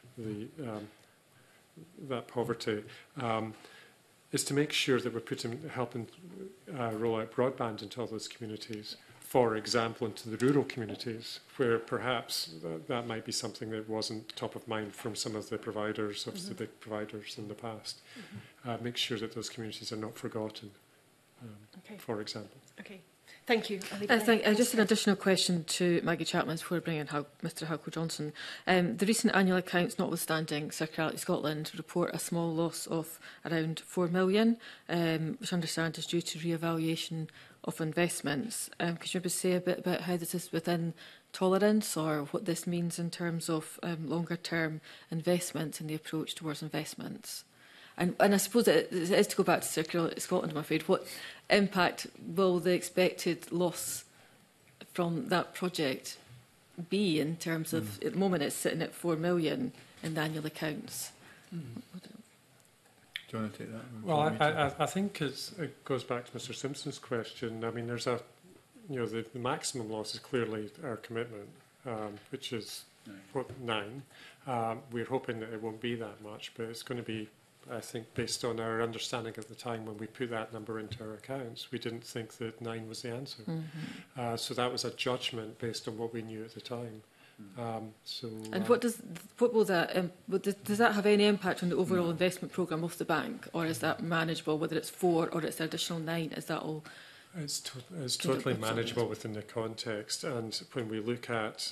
that poverty, is to make sure that we're helping roll out broadband into all those communities. For example, into the rural communities, where perhaps that might be something that wasn't top of mind from some of the providers, the big providers in the past. Make sure that those communities are not forgotten, for example. Okay, thank you. Just an additional question to Maggie Chapman before bringing in Mr Halko-Johnson. The recent annual accounts, notwithstanding Circularity Scotland, report a small loss of around 4 million, which I understand is due to re-evaluation of investments. Could you maybe say a bit about how this is within tolerance, or what this means in terms of longer term investments and the approach towards investments? And I suppose it is to go back to Circular Scotland, I'm afraid. What impact will the expected loss from that project be in terms of, at the moment it's sitting at 4 million in the annual accounts? Do you want to take that? Well, I think it goes back to Mr Simpson's question. I mean, there's a, the maximum loss is clearly our commitment, which is 9. We're hoping that it won't be that much, but it's going to be, I think, based on our understanding at the time when we put that number into our accounts, we didn't think that 9 was the answer. So that was a judgment based on what we knew at the time. And what will that does that have any impact on the overall investment programme of the bank, or is that manageable? Whether it's 4 or it's an additional 9, is that all? It's totally manageable within the context, and when we look out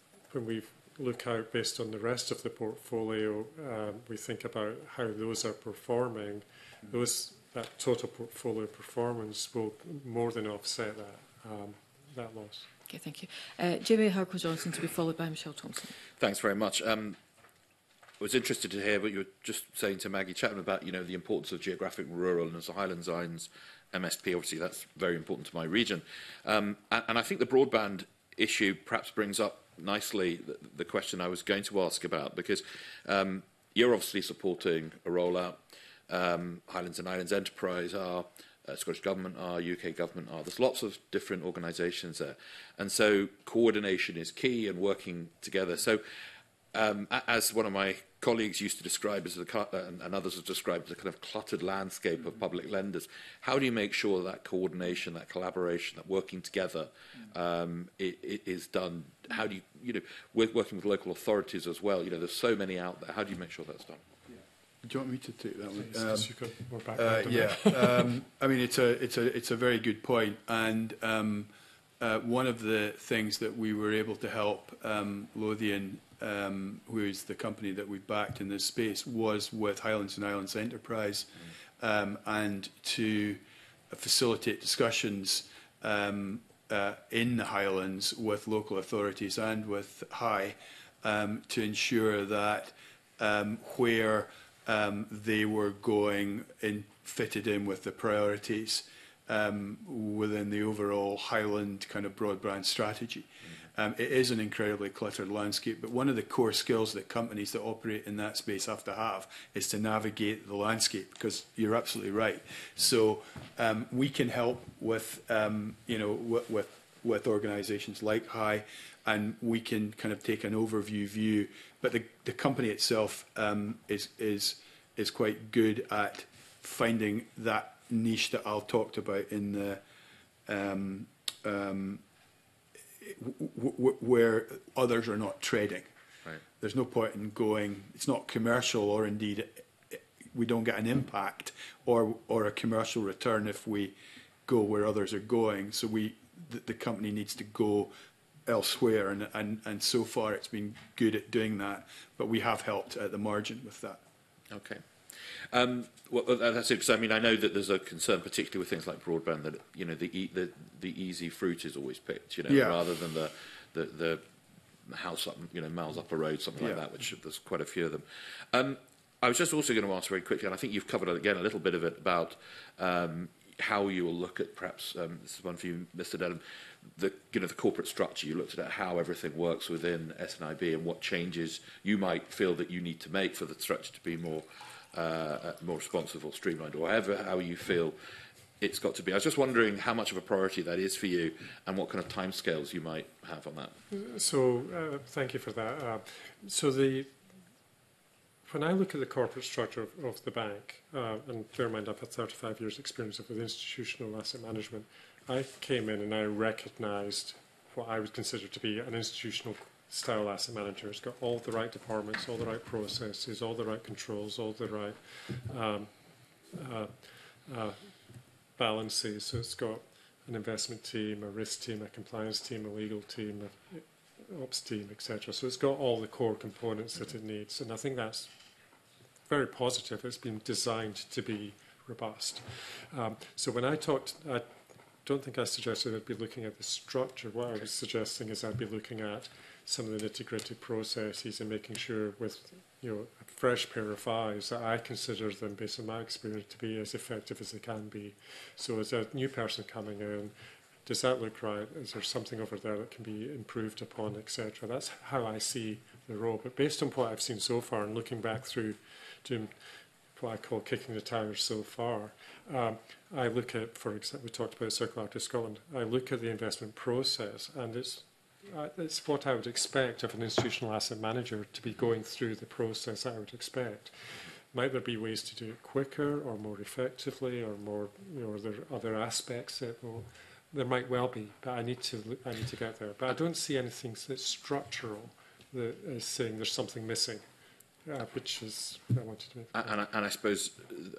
based on the rest of the portfolio, we think about how those are performing. That total portfolio performance will more than offset that loss. Okay, thank you. Jamie Harcourt-Johnson to be followed by Michelle Thompson. Thanks very much. I was interested to hear what you were just saying to Maggie Chapman about, the importance of geographic and rural, and as a Highland Signs MSP, obviously that's very important to my region. And I think the broadband issue perhaps brings up nicely the question I was going to ask about, because you're obviously supporting a rollout. Highlands and Islands Enterprise are, Scottish Government are, UK Government are. There's lots of different organisations there. And so coordination is key and working together. So as one of my colleagues used to describe as and others have described as a kind of cluttered landscape of public lenders, how do you make sure that coordination, that collaboration, that working together it is done? How do you, with working with local authorities as well, there's so many out there, how do you make sure that's done? Do you want me to take that one? You've got more background I mean, it's a very good point, and one of the things that we were able to help Lothian, who is the company that we backed in this space, was with Highlands and Islands Enterprise, and to facilitate discussions in the Highlands with local authorities and with HI to ensure that where they were going fitted in with the priorities within the overall Highland kind of broadband strategy. It is an incredibly cluttered landscape, but one of the core skills that companies that operate in that space have to have is to navigate the landscape, because you're absolutely right. So we can help with, with organisations like HI, and we can kind of take an overview view. But the company itself is quite good at finding that niche that I'll talked about in the where others are not trading. Right. There's no point in going. It's not commercial, or indeed we don't get an impact or a commercial return if we go where others are going. So the company needs to go elsewhere, and so far it's been good at doing that, but we have helped at the margin with that. Okay. Well, that's it. Because I mean, I know that there's a concern, particularly with things like broadband, that the easy fruit is always picked, rather than the house up, miles up a road, something like that, which there's quite a few of them. I was just also going to ask very quickly, and I think you've covered again a little bit of it about how you will look at perhaps this is one for you, Mr. Denham, the corporate structure. You looked at how everything works within SNIB and what changes you might feel that you need to make for the structure to be more responsive or streamlined, or how you feel it's got to be. I was just wondering how much of a priority that is for you, and what kind of timescales you might have on that. So thank you for that. When I look at the corporate structure of the bank, and bear in mind I've had 35 years' experience with institutional asset management, I came in and I recognised what I would consider to be an institutional style asset manager. It's got all the right departments, all the right processes, all the right controls, all the right balances. So it's got an investment team, a risk team, a compliance team, a legal team, an ops team, etc. So it's got all the core components that it needs, and I think that's very positive. It's been designed to be robust. So when I talked, I don't think I suggested I'd be looking at the structure. What I was suggesting is I'd be looking at some of the nitty-gritty processes and making sure with a fresh pair of eyes, that I consider them, based on my experience, to be as effective as they can be. So as a new person coming in, does that look right? Is there something over there that can be improved upon, etc.? That's how I see the role. But based on what I've seen so far, and looking back through doing what I call kicking the tires so far, I look at, for example, we talked about Circularity Scotland, I look at the investment process, and it's what I would expect of an institutional asset manager to be going through the process I would expect. Might there be ways to do it quicker or more effectively, or more, are there other aspects that will... There might well be, but I need to get there. But I don't see anything that's structural that is saying there's something missing, which is I wanted to make. And I suppose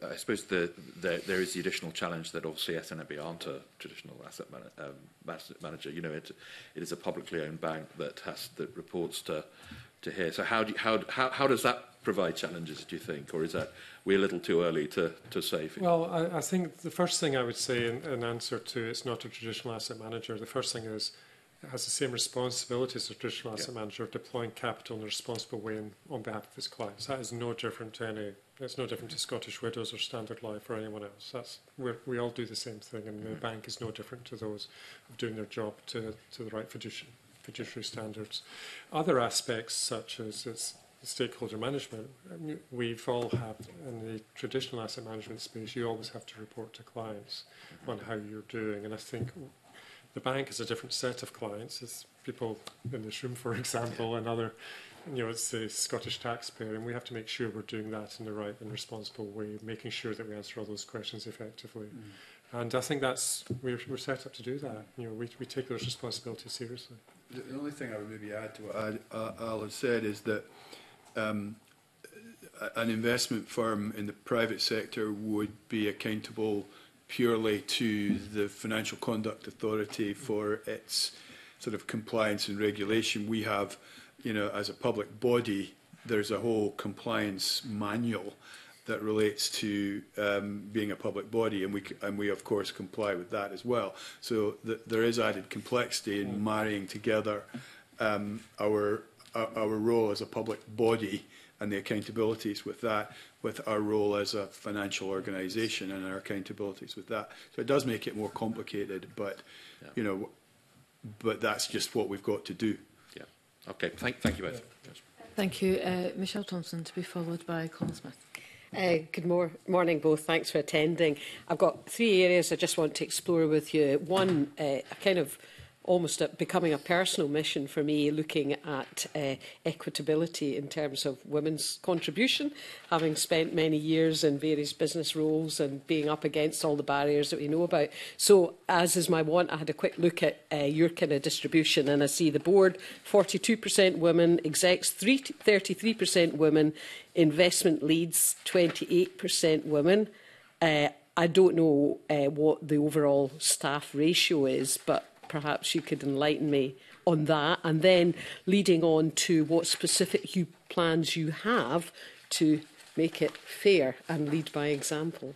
there is the additional challenge that obviously SNB aren't a traditional asset manager. It is a publicly owned bank that reports to here. So how does that provide challenges, do you think, or is that we're a little too early to say? Well, I think the first thing I would say in answer to it's not a traditional asset manager, the first thing is it has the same responsibility as a traditional asset manager, deploying capital in a responsible way on behalf of its clients. That is no different to it's no different to Scottish Widows or Standard Life or anyone else. We all do the same thing, and the bank is no different to those of doing their job to the right fiduciary standards. Other aspects, such as its stakeholder management, we've all had in the traditional asset management space, you always have to report to clients on how you're doing. And I think the bank has a different set of clients. It's people in this room, for example, and other, it's the Scottish taxpayer, and we have to make sure we're doing that in the right and responsible way, making sure that we answer all those questions effectively. And I think we're set up to do that. We take those responsibilities seriously. The only thing I would maybe add to what Al has said is that an investment firm in the private sector would be accountable purely to the Financial Conduct Authority for its sort of compliance and regulation. We have, as a public body, there's a whole compliance manual that relates to being a public body, and we of course comply with that as well. So there is added complexity in marrying together our role as a public body and the accountabilities with that, with our role as a financial organisation and our accountabilities with that. So it does make it more complicated, but but that's just what we've got to do. Yeah. Okay. Thank you both. Thank you, Michelle Thompson, to be followed by Colin Smith. Good morning, both. Thanks for attending. I've got 3 areas I just want to explore with you. One, kind of almost becoming a personal mission for me, looking at equitability in terms of women's contribution, having spent many years in various business roles and being up against all the barriers that we know about. So, as is my wont, I had a quick look at your kind of distribution, and I see the board, 42% women, execs 33% women, investment leads 28% women. I don't know what the overall staff ratio is, but perhaps you could enlighten me on that, and then leading on to what specific plans you have to make it fair and lead by example.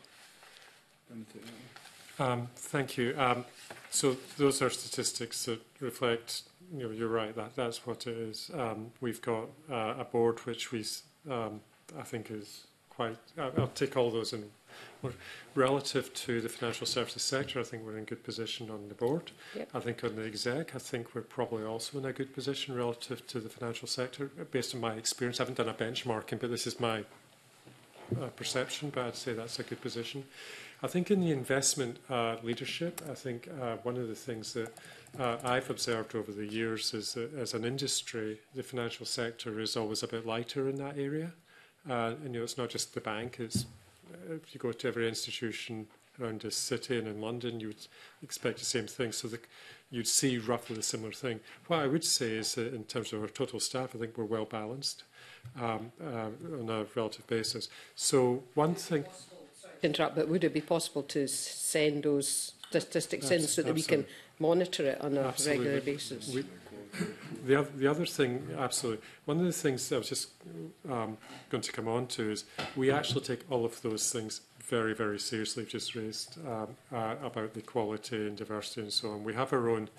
Thank you. So those are statistics that reflect, you're right, that's what it is. We've got a board which I think is quite, I'll take all those in. Relative to the financial services sector, I think we're in good position on the board. Yep. I think on the exec, I think we're probably also in a good position relative to the financial sector, based on my experience. I haven't done a benchmarking, but this is my perception, but I'd say that's a good position. I think in the investment leadership, I think one of the things that I've observed over the years is that as an industry, the financial sector is always a bit lighter in that area. And it's not just the bank, it's if you go to every institution around the city and in London, you would expect the same thing. So you'd see roughly a similar thing. What I would say is that in terms of our total staff, I think we're well balanced on a relative basis. So one thing... Interrupt, but would it be possible to send those statistics in so that we can monitor it on a regular basis? The other thing, absolutely. One of the things that I was just going to come on to is we actually take all of those things very, very seriously. We've just raised about the equality and diversity and so on. We have our own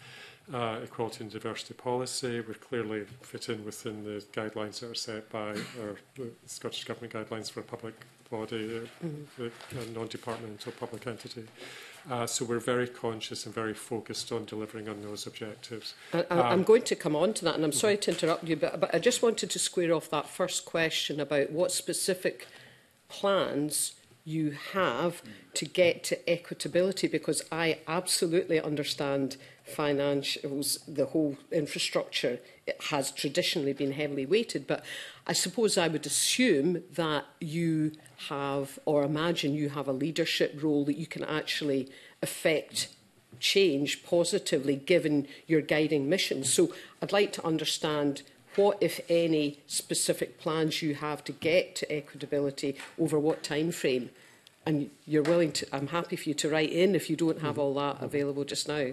equality and diversity policy. We clearly fit in within the guidelines that are set by the Scottish Government guidelines for a public body, a non-departmental public entity. So we're very conscious and very focused on delivering on those objectives. I'm going to come on to that, and I'm sorry to interrupt you, but I just wanted to square off that first question about what specific plans you have to get to equitability, because I absolutely understand financials, the whole infrastructure, it has traditionally been heavily weighted, but I suppose I would assume that you have, or imagine you have, a leadership role that you can actually affect change positively given your guiding mission. So I'd like to understand what, if any, specific plans you have to get to equitability, over what time frame. And you're willing to, I'm happy for you to write in if you don't have all that available just now.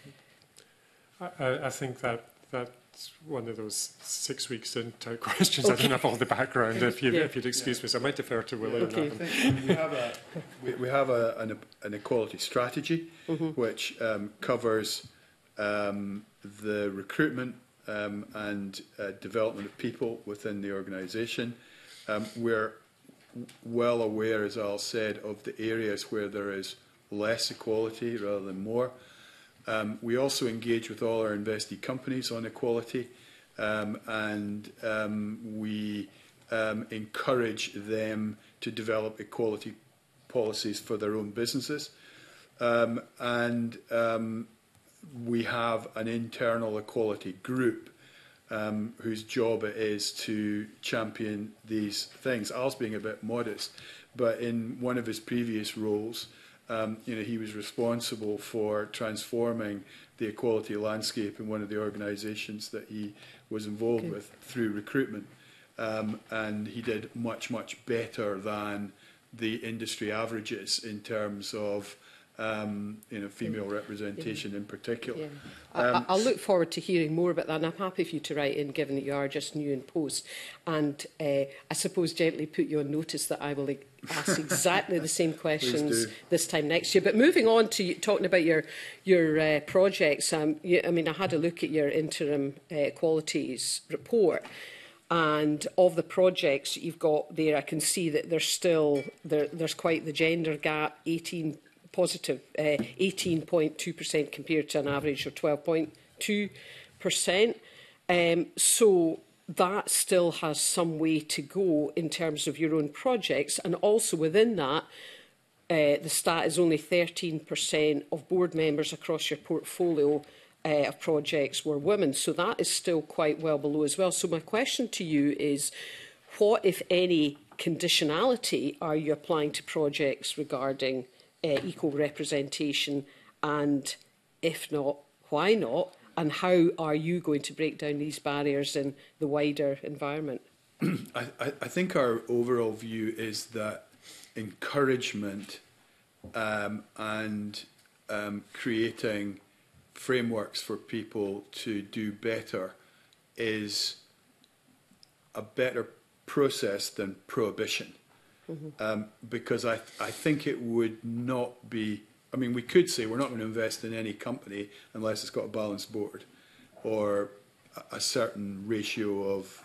I think that's one of those 6 weeks in type questions. Okay. I don't have all the background, if you'd excuse me, so I might defer to Willie on that one. We have an equality strategy, which covers the recruitment and development of people within the organisation. We're well aware, as Al said, of the areas where there is less equality rather than more. We also engage with all our investee companies on equality, and we encourage them to develop equality policies for their own businesses. And we have an internal equality group whose job it is to champion these things. Al's being a bit modest, but in one of his previous roles, he was responsible for transforming the equality landscape in one of the organisations that he was involved with through recruitment. And he did much, much better than the industry averages in terms of female representation in particular. I'll look forward to hearing more about that, and I'm happy for you to write in, given that you are just new in post. And I suppose gently put you on notice that I will ask exactly the same questions this time next year. But moving on to talking about your projects, I had a look at your interim qualities report. And of the projects that you've got there, I can see that there's quite the gender gap, 18.2% compared to an average of 12.2%. So that still has some way to go in terms of your own projects. And also within that, the stat is only 13% of board members across your portfolio of projects were women. So that is still quite well below as well. So my question to you is, what, if any, conditionality are you applying to projects regarding equal representation, and if not, why not? And how are you going to break down these barriers in the wider environment? I think our overall view is that encouragement and creating frameworks for people to do better is a better process than prohibition. Because I think it would not be, we could say we're not going to invest in any company unless it's got a balanced board or a certain ratio of,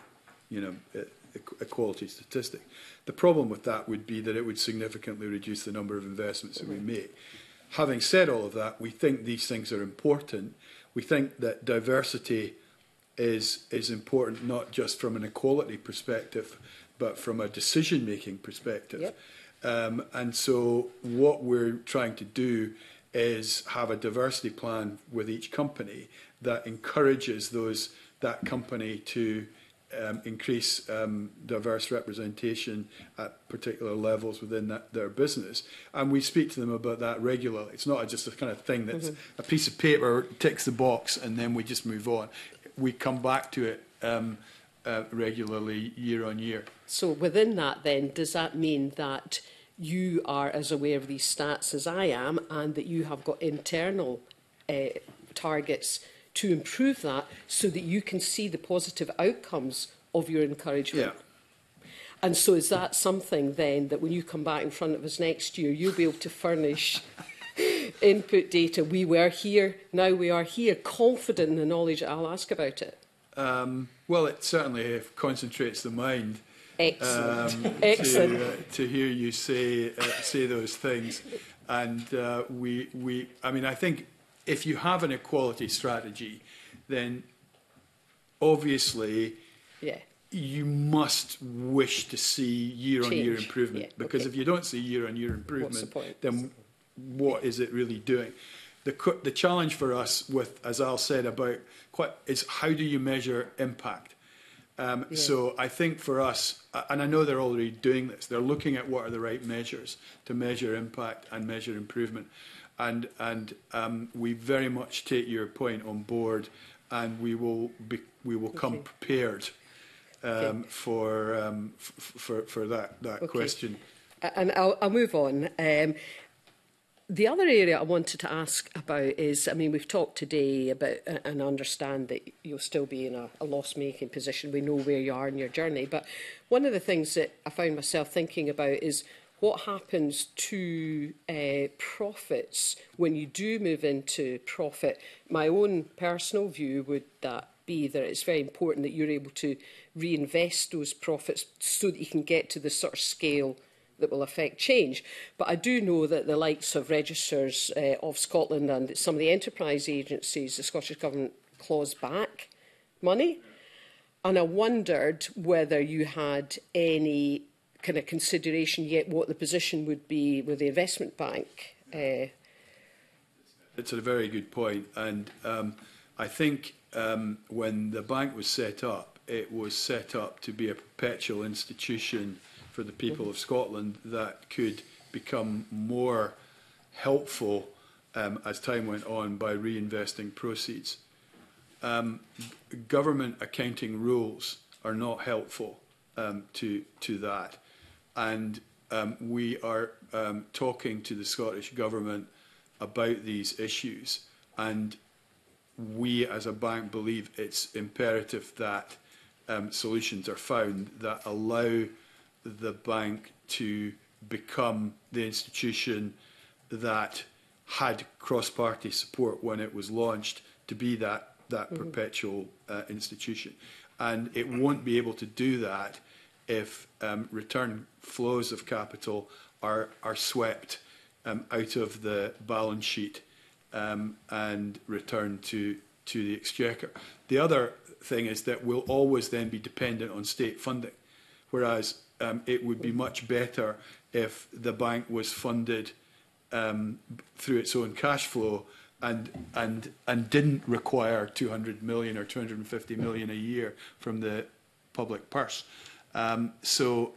equality statistic. The problem with that would be that it would significantly reduce the number of investments that we make. Having said all of that, we think these things are important. We think that diversity is important, not just from an equality perspective, but from a decision-making perspective. Yep. And so what we're trying to do is have a diversity plan with each company that encourages that company to increase diverse representation at particular levels within their business. And we speak to them about that regularly. It's not just a kind of thing that's a piece of paper, ticks the box, and then we just move on. We come back to it regularly, year on year. So within that then, does that mean that you are as aware of these stats as I am, and that you have got internal targets to improve that so that you can see the positive outcomes of your encouragement? Yeah. And so is that something then that when you come back in front of us next year, you'll be able to furnish input data. We were here, now we are here, confident in the knowledge. I'll ask about it. Well, it certainly concentrates the mind. Excellent. Excellent. To hear you say those things, and I mean, I think if you have an equality strategy, then obviously, you must wish to see year-on-year improvement. Because if you don't see year-on-year improvement, then what is it really doing? The challenge for us, with, as Al said, is how do you measure impact? So I think for us, and I know they're already doing this, they're looking at what are the right measures to measure impact and measure improvement. And we very much take your point on board, and we will come prepared for that question. And I'll move on. The other area I wanted to ask about is, I mean, we've talked today about, and understand that you'll still be in a loss-making position. We know where you are in your journey. But one of the things that I found myself thinking about is what happens to profits when you do move into profit. My own personal view would be that it's very important that you're able to reinvest those profits so that you can get to the sort of scale that will affect change. But I do know that the likes of Registers of Scotland and some of the enterprise agencies, the Scottish Government claws back money. And I wondered whether you had any kind of consideration yet what the position would be with the investment bank. It's a very good point. And I think when the bank was set up, it was set up to be a perpetual institution for the people of Scotland that could become more helpful as time went on by reinvesting proceeds. Government accounting rules are not helpful to that. And we are talking to the Scottish Government about these issues. And we as a bank believe it's imperative that solutions are found that allow the bank to become the institution that had cross-party support when it was launched, to be that perpetual institution. And it won't be able to do that if return flows of capital are swept out of the balance sheet and returned to the Exchequer. The other thing is that we'll always then be dependent on state funding, whereas it would be much better if the bank was funded through its own cash flow and didn't require 200 million or 250 million a year from the public purse. But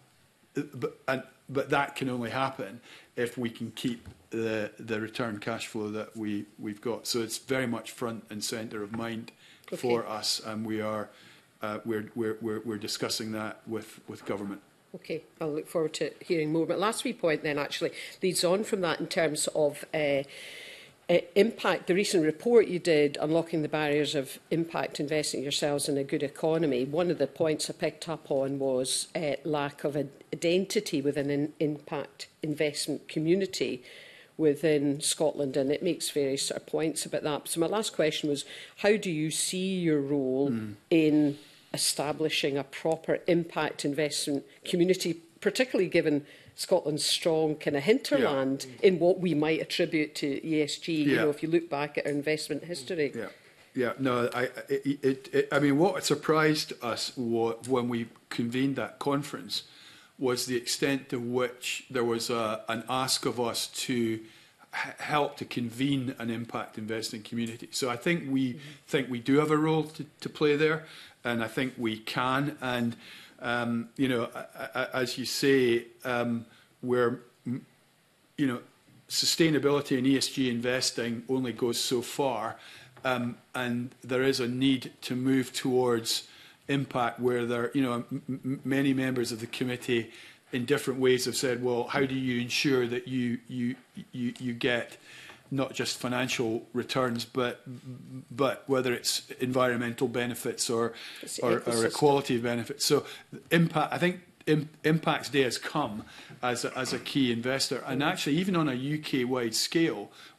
that can only happen if we can keep the return cash flow that we've got. So it's very much front and centre of mind for us, and we are. We're discussing that with government. Okay, I'll look forward to hearing more. But last wee point then actually leads on from that in terms of impact. The recent report you did, Unlocking the Barriers of Impact, Investing Yourselves in a Good Economy, one of the points I picked up on was lack of identity within an impact investment community within Scotland, and it makes various sort of points about that. So my last question was, how do you see your role in establishing a proper impact investment community, particularly given Scotland's strong kind of hinterland in what we might attribute to ESG, you know, if you look back at our investment history? No, I mean, what surprised us when we convened that conference was the extent to which there was an ask of us to help to convene an impact investing community. So I think we do have a role to play there, and I think we can. And you know, as you say, where sustainability and ESG investing only goes so far, and there is a need to move towards impact where there, many members of the committee in different ways have said, well, how do you ensure that you get not just financial returns, but whether it's environmental benefits or equality benefits. So impact, I think Impact's day has come as a key investor. And actually, even on a UK-wide scale,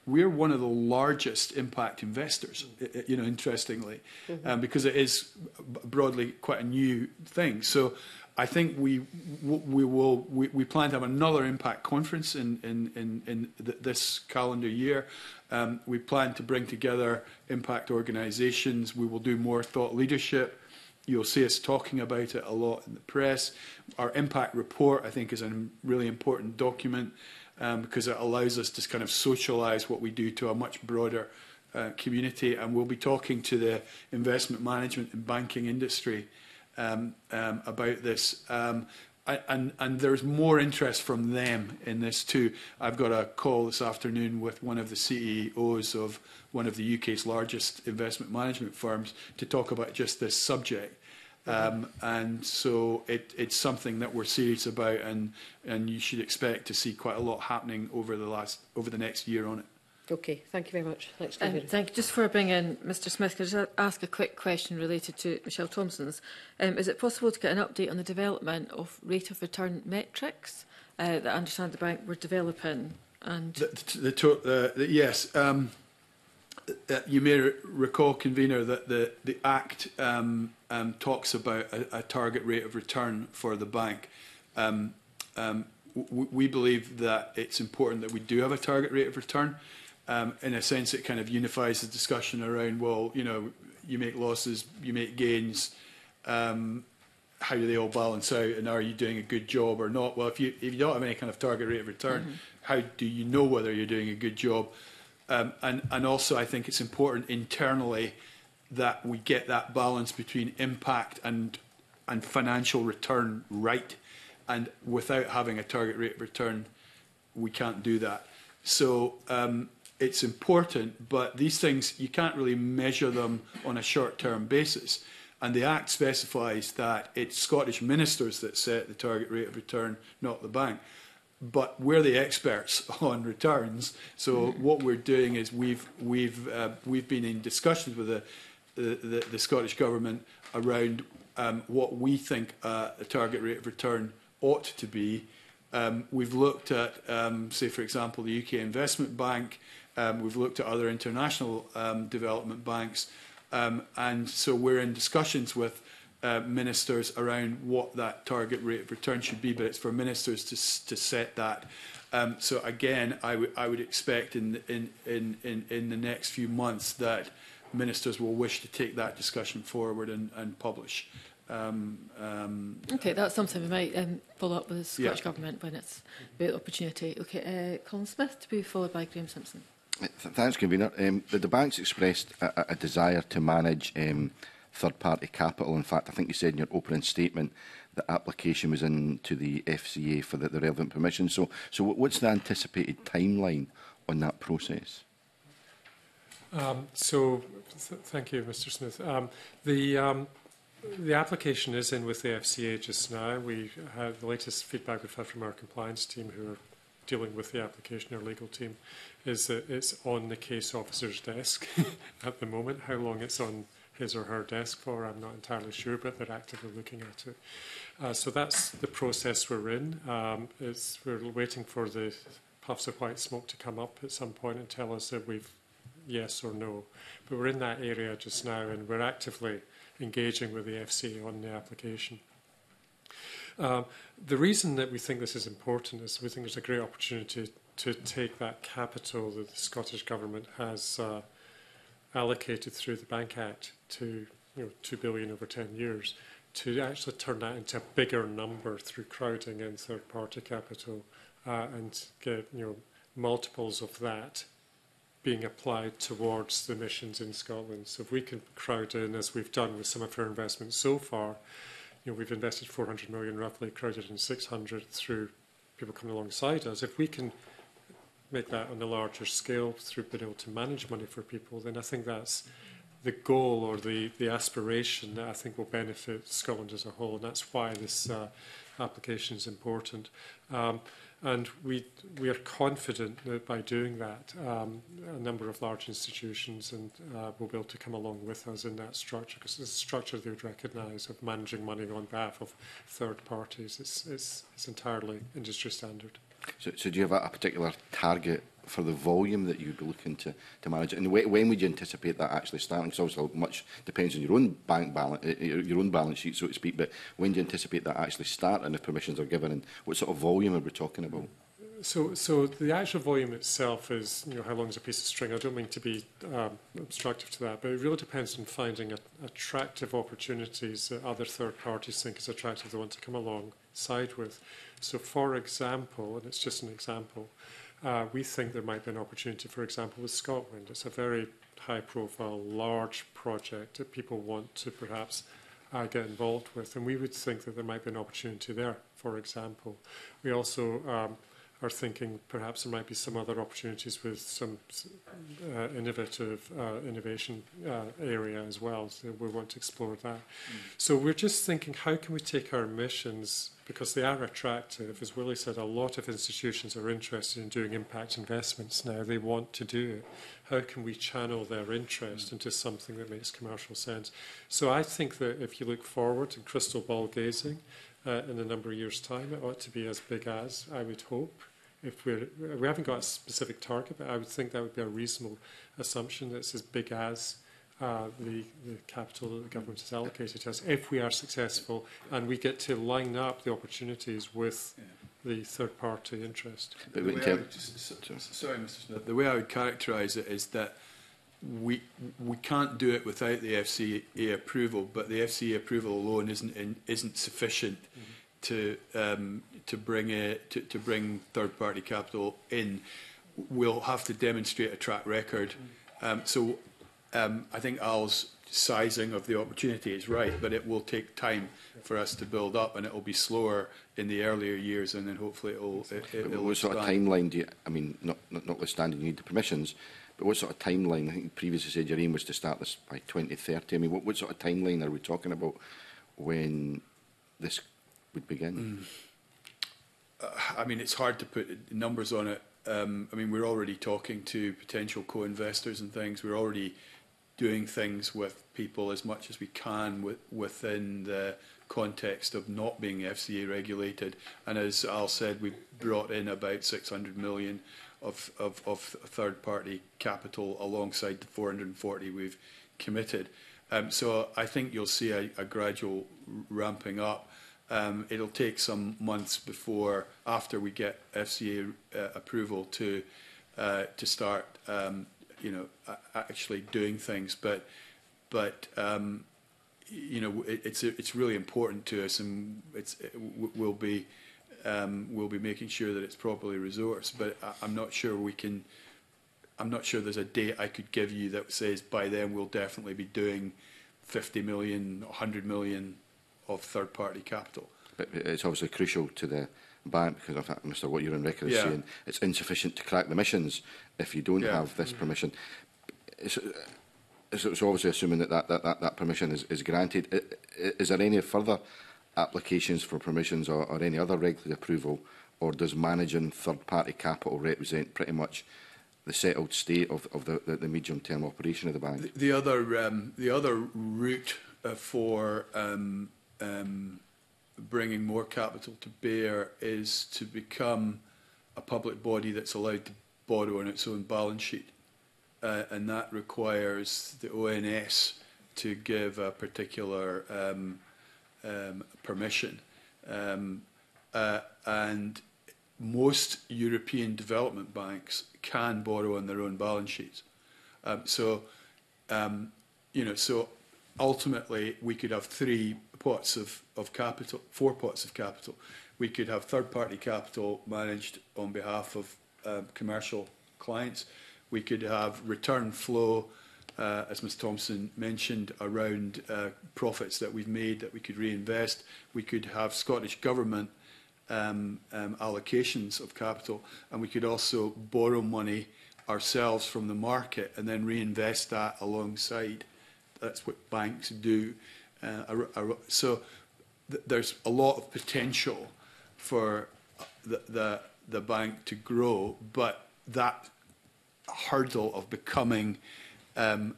we're one of the largest impact investors, interestingly, because it is broadly quite a new thing. So I think we plan to have another impact conference in this calendar year. We plan to bring together impact organisations. We will do more thought leadership. You'll see us talking about it a lot in the press. Our impact report, I think, is a really important document because it allows us to kind of socialise what we do to a much broader community. And we'll be talking to the investment management and banking industry about this. And there's more interest from them in this too. I've got a call this afternoon with one of the CEOs of one of the UK's largest investment management firms to talk about just this subject. And so it's something that we're serious about, and you should expect to see quite a lot happening over the next year on it. Okay, thank you very much. Thanks, thank you. Just before I bring in Mr Smith, could I just ask a quick question related to Michelle Thompson's? Is it possible to get an update on the development of rate of return metrics that I understand the bank were developing? And yes. You may recall, Convener, that the Act talks about a target rate of return for the bank. We believe that it's important that we do have a target rate of return. In a sense, it kind of unifies the discussion around, well, you make losses, you make gains, how do they all balance out, and are you doing a good job or not? Well, if you don't have any kind of target rate of return, how do you know whether you're doing a good job? And also, I think it's important internally that we get that balance between impact and financial return right. And without having a target rate of return, we can't do that. So it's important, but these things, you can't really measure them on a short-term basis. And the Act specifies that it's Scottish ministers that set the target rate of return, not the bank. But we're the experts on returns. So what we're doing is we've been in discussions with the Scottish Government around what we think a target rate of return ought to be. We've looked at, say, for example, the UK Investment Bank. We've looked at other international development banks. And so we're in discussions with ministers around what that target rate of return should be, but it's for ministers to set that. So again, I would expect in the next few months that ministers will wish to take that discussion forward and publish. Okay, that's something we might follow up with the Scottish Government when it's the opportunity. Okay, Colin Smith to be followed by Graham Simpson. Thanks, Convener. The bank's expressed a desire to manage third-party capital. In fact, I think you said in your opening statement that application was into the FCA for the relevant permission. So what's the anticipated timeline on that process? Thank you, Mr Smith. The application is in with the FCA just now. We have the latest feedback we've had from our compliance team, who are dealing with the application, our legal team, is that it's on the case officer's desk at the moment. How long it's on his or her desk for, I'm not entirely sure, but they're actively looking at it. So that's the process we're in. We're waiting for the puffs of white smoke to come up at some point and tell us that we've yes or no. But we're in that area just now, and we're actively engaging with the FCA on the application. The reason that we think this is important is we think there's a great opportunity to take that capital that the Scottish Government has allocated through the Bank Act to $2 billion over 10 years, to actually turn that into a bigger number through crowding in third-party capital and get multiples of that being applied towards the missions in Scotland. So if we can crowd in, as we've done with some of our investments so far, we've invested 400 million roughly, crowded in 600 through people coming alongside us. If we can make that on a larger scale through being able to manage money for people, then I think that's the goal or the aspiration that I think will benefit Scotland as a whole. And that's why this application is important. And we are confident that by doing that, a number of large institutions will be able to come along with us in that structure, because it's a structure they would recognise of managing money on behalf of third parties. It's entirely industry standard. So do you have a particular target for the volume that you'd be looking to manage? And when would you anticipate that actually starting? Because obviously much depends on your own bank balance, your own balance sheet, so to speak. But when do you anticipate that actually starting if permissions are given, and what sort of volume are we talking about? So the actual volume itself is, how long is a piece of string? I don't mean to be obstructive to that, but it really depends on finding attractive opportunities that other third parties think is attractive, they want to come alongside with. So, for example, and it's just an example, we think there might be an opportunity, for example, with ScotWind. It's a very high-profile, large project that people want to perhaps get involved with, and we would think that there might be an opportunity there, for example. We also are thinking perhaps there might be some other opportunities with some innovation area as well. So we want to explore that. So we're just thinking, how can we take our missions, because they are attractive. As Willie said, a lot of institutions are interested in doing impact investments now. They want to do it. How can we channel their interest into something that makes commercial sense? So I think that if you look forward and crystal ball gazing, in a number of years' time, it ought to be as big as, I would hope. If we haven't got a specific target, but I would think that would be a reasonable assumption that it's as big as the capital that the government has allocated to us, if we are successful and we get to line up the opportunities with the third-party interest. Sorry, Mr. Smith. The way I would characterise it is that we can't do it without the FCA approval, but the FCA approval alone isn't sufficient to bring third-party capital in. We'll have to demonstrate a track record. So I think Al's sizing of the opportunity is right, but it will take time for us to build up, and it will be slower in the earlier years, and then hopefully it will. What sort of timeline do you? I mean, notwithstanding you need the permissions. But what sort of timeline? I think you previously said your aim was to start this by 2030. I mean, what sort of timeline are we talking about when this would begin? I mean, it's hard to put numbers on it. I mean, we're already talking to potential co-investors and things. We're already doing things with people as much as we can within the context of not being FCA regulated. And as Al said, we've brought in about 600 million of third-party capital alongside the 440 we've committed. So I think you'll see a gradual ramping up. It'll take some months after we get FCA approval to start, actually doing things. But it's really important to us, and we'll be making sure that it's properly resourced. But I'm not sure there's a date I could give you that says by then we'll definitely be doing 50 million, 100 million of third-party capital. But it's obviously crucial to the bank, because, in fact, Mr. What you're on record as saying it's insufficient to crack the missions if you don't have this permission. It's obviously assuming that permission is granted. Is there any further applications for permissions or any other regulatory approval, or does managing third-party capital represent pretty much the settled state of the medium-term operation of the bank? The other route for bringing more capital to bear is to become a public body that's allowed to borrow on its own balance sheet. And that requires the ONS to give a particular permission. And most European development banks can borrow on their own balance sheets. So ultimately we could have 4 pots of capital. We could have third-party capital managed on behalf of commercial clients. We could have return flow, as Ms Thompson mentioned, around profits that we've made that we could reinvest. We could have Scottish Government allocations of capital, and we could also borrow money ourselves from the market and then reinvest that alongside. That's what banks do. So there's a lot of potential for the bank to grow, but that hurdle of becoming an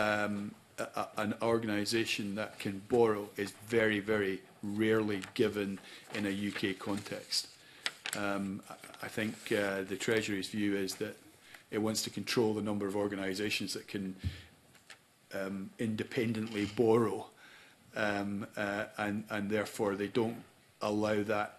organisation that can borrow is very, very rarely given in a UK context. I think the Treasury's view is that It wants to control the number of organisations that can independently borrow, and therefore they don't allow that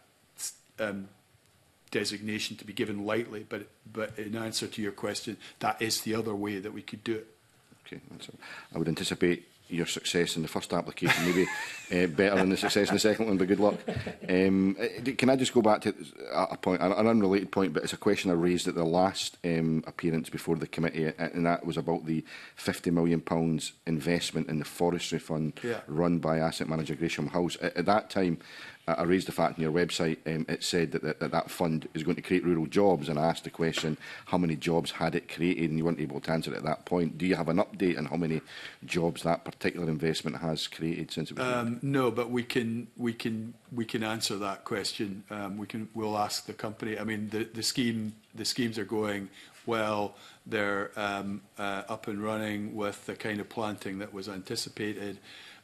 designation to be given lightly. But in answer to your question, that is the other way that we could do it. Okay, I would anticipate your success in the first application maybe better than the success in the second one, but good luck. Can I just go back to a point, an unrelated point, but it's a question I raised at the last appearance before the committee, and that was about the £50 million investment in the forestry fund run by asset manager Gresham House. At that time, I raised the fact on your website, it said that fund is going to create rural jobs, and I asked the question, how many jobs had it created, and you weren't able to answer it at that point. Do you have an update on how many jobs that particular investment has created since it was made? No, but we can answer that question. We'll ask the company. I mean, the schemes are going well. They're up and running with the kind of planting that was anticipated.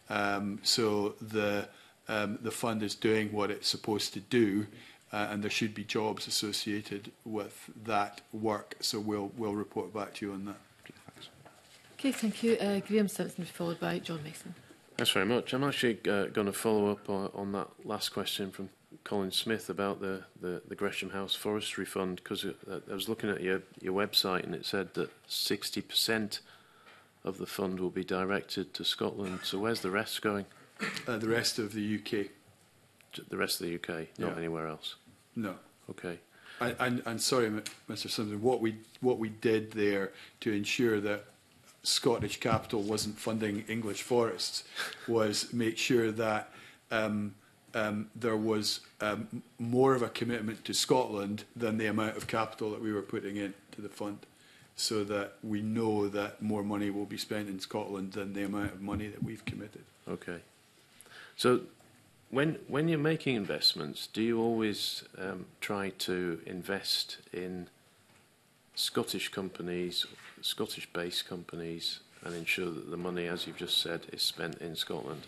So the fund is doing what it's supposed to do, and there should be jobs associated with that work. So we'll report back to you on that. Okay, thank you. Graham Simpson, followed by John Mason. Thanks very much. I'm actually going to follow up on that last question from Colin Smith about the Gresham House Forestry Fund, because I was looking at your website and it said that 60% of the fund will be directed to Scotland. So where's the rest going? The rest of the UK. The rest of the UK, not anywhere else? No. Okay. And sorry, Mr. Simpson, what we did there to ensure that Scottish Capital wasn't funding English forests was make sure that there was more of a commitment to Scotland than the amount of capital that we were putting into the fund, so that we know that more money will be spent in Scotland than the amount of money that we've committed. Okay. So when you're making investments, do you always try to invest in Scottish companies, Scottish-based companies, and ensure that the money, as you've just said, is spent in Scotland?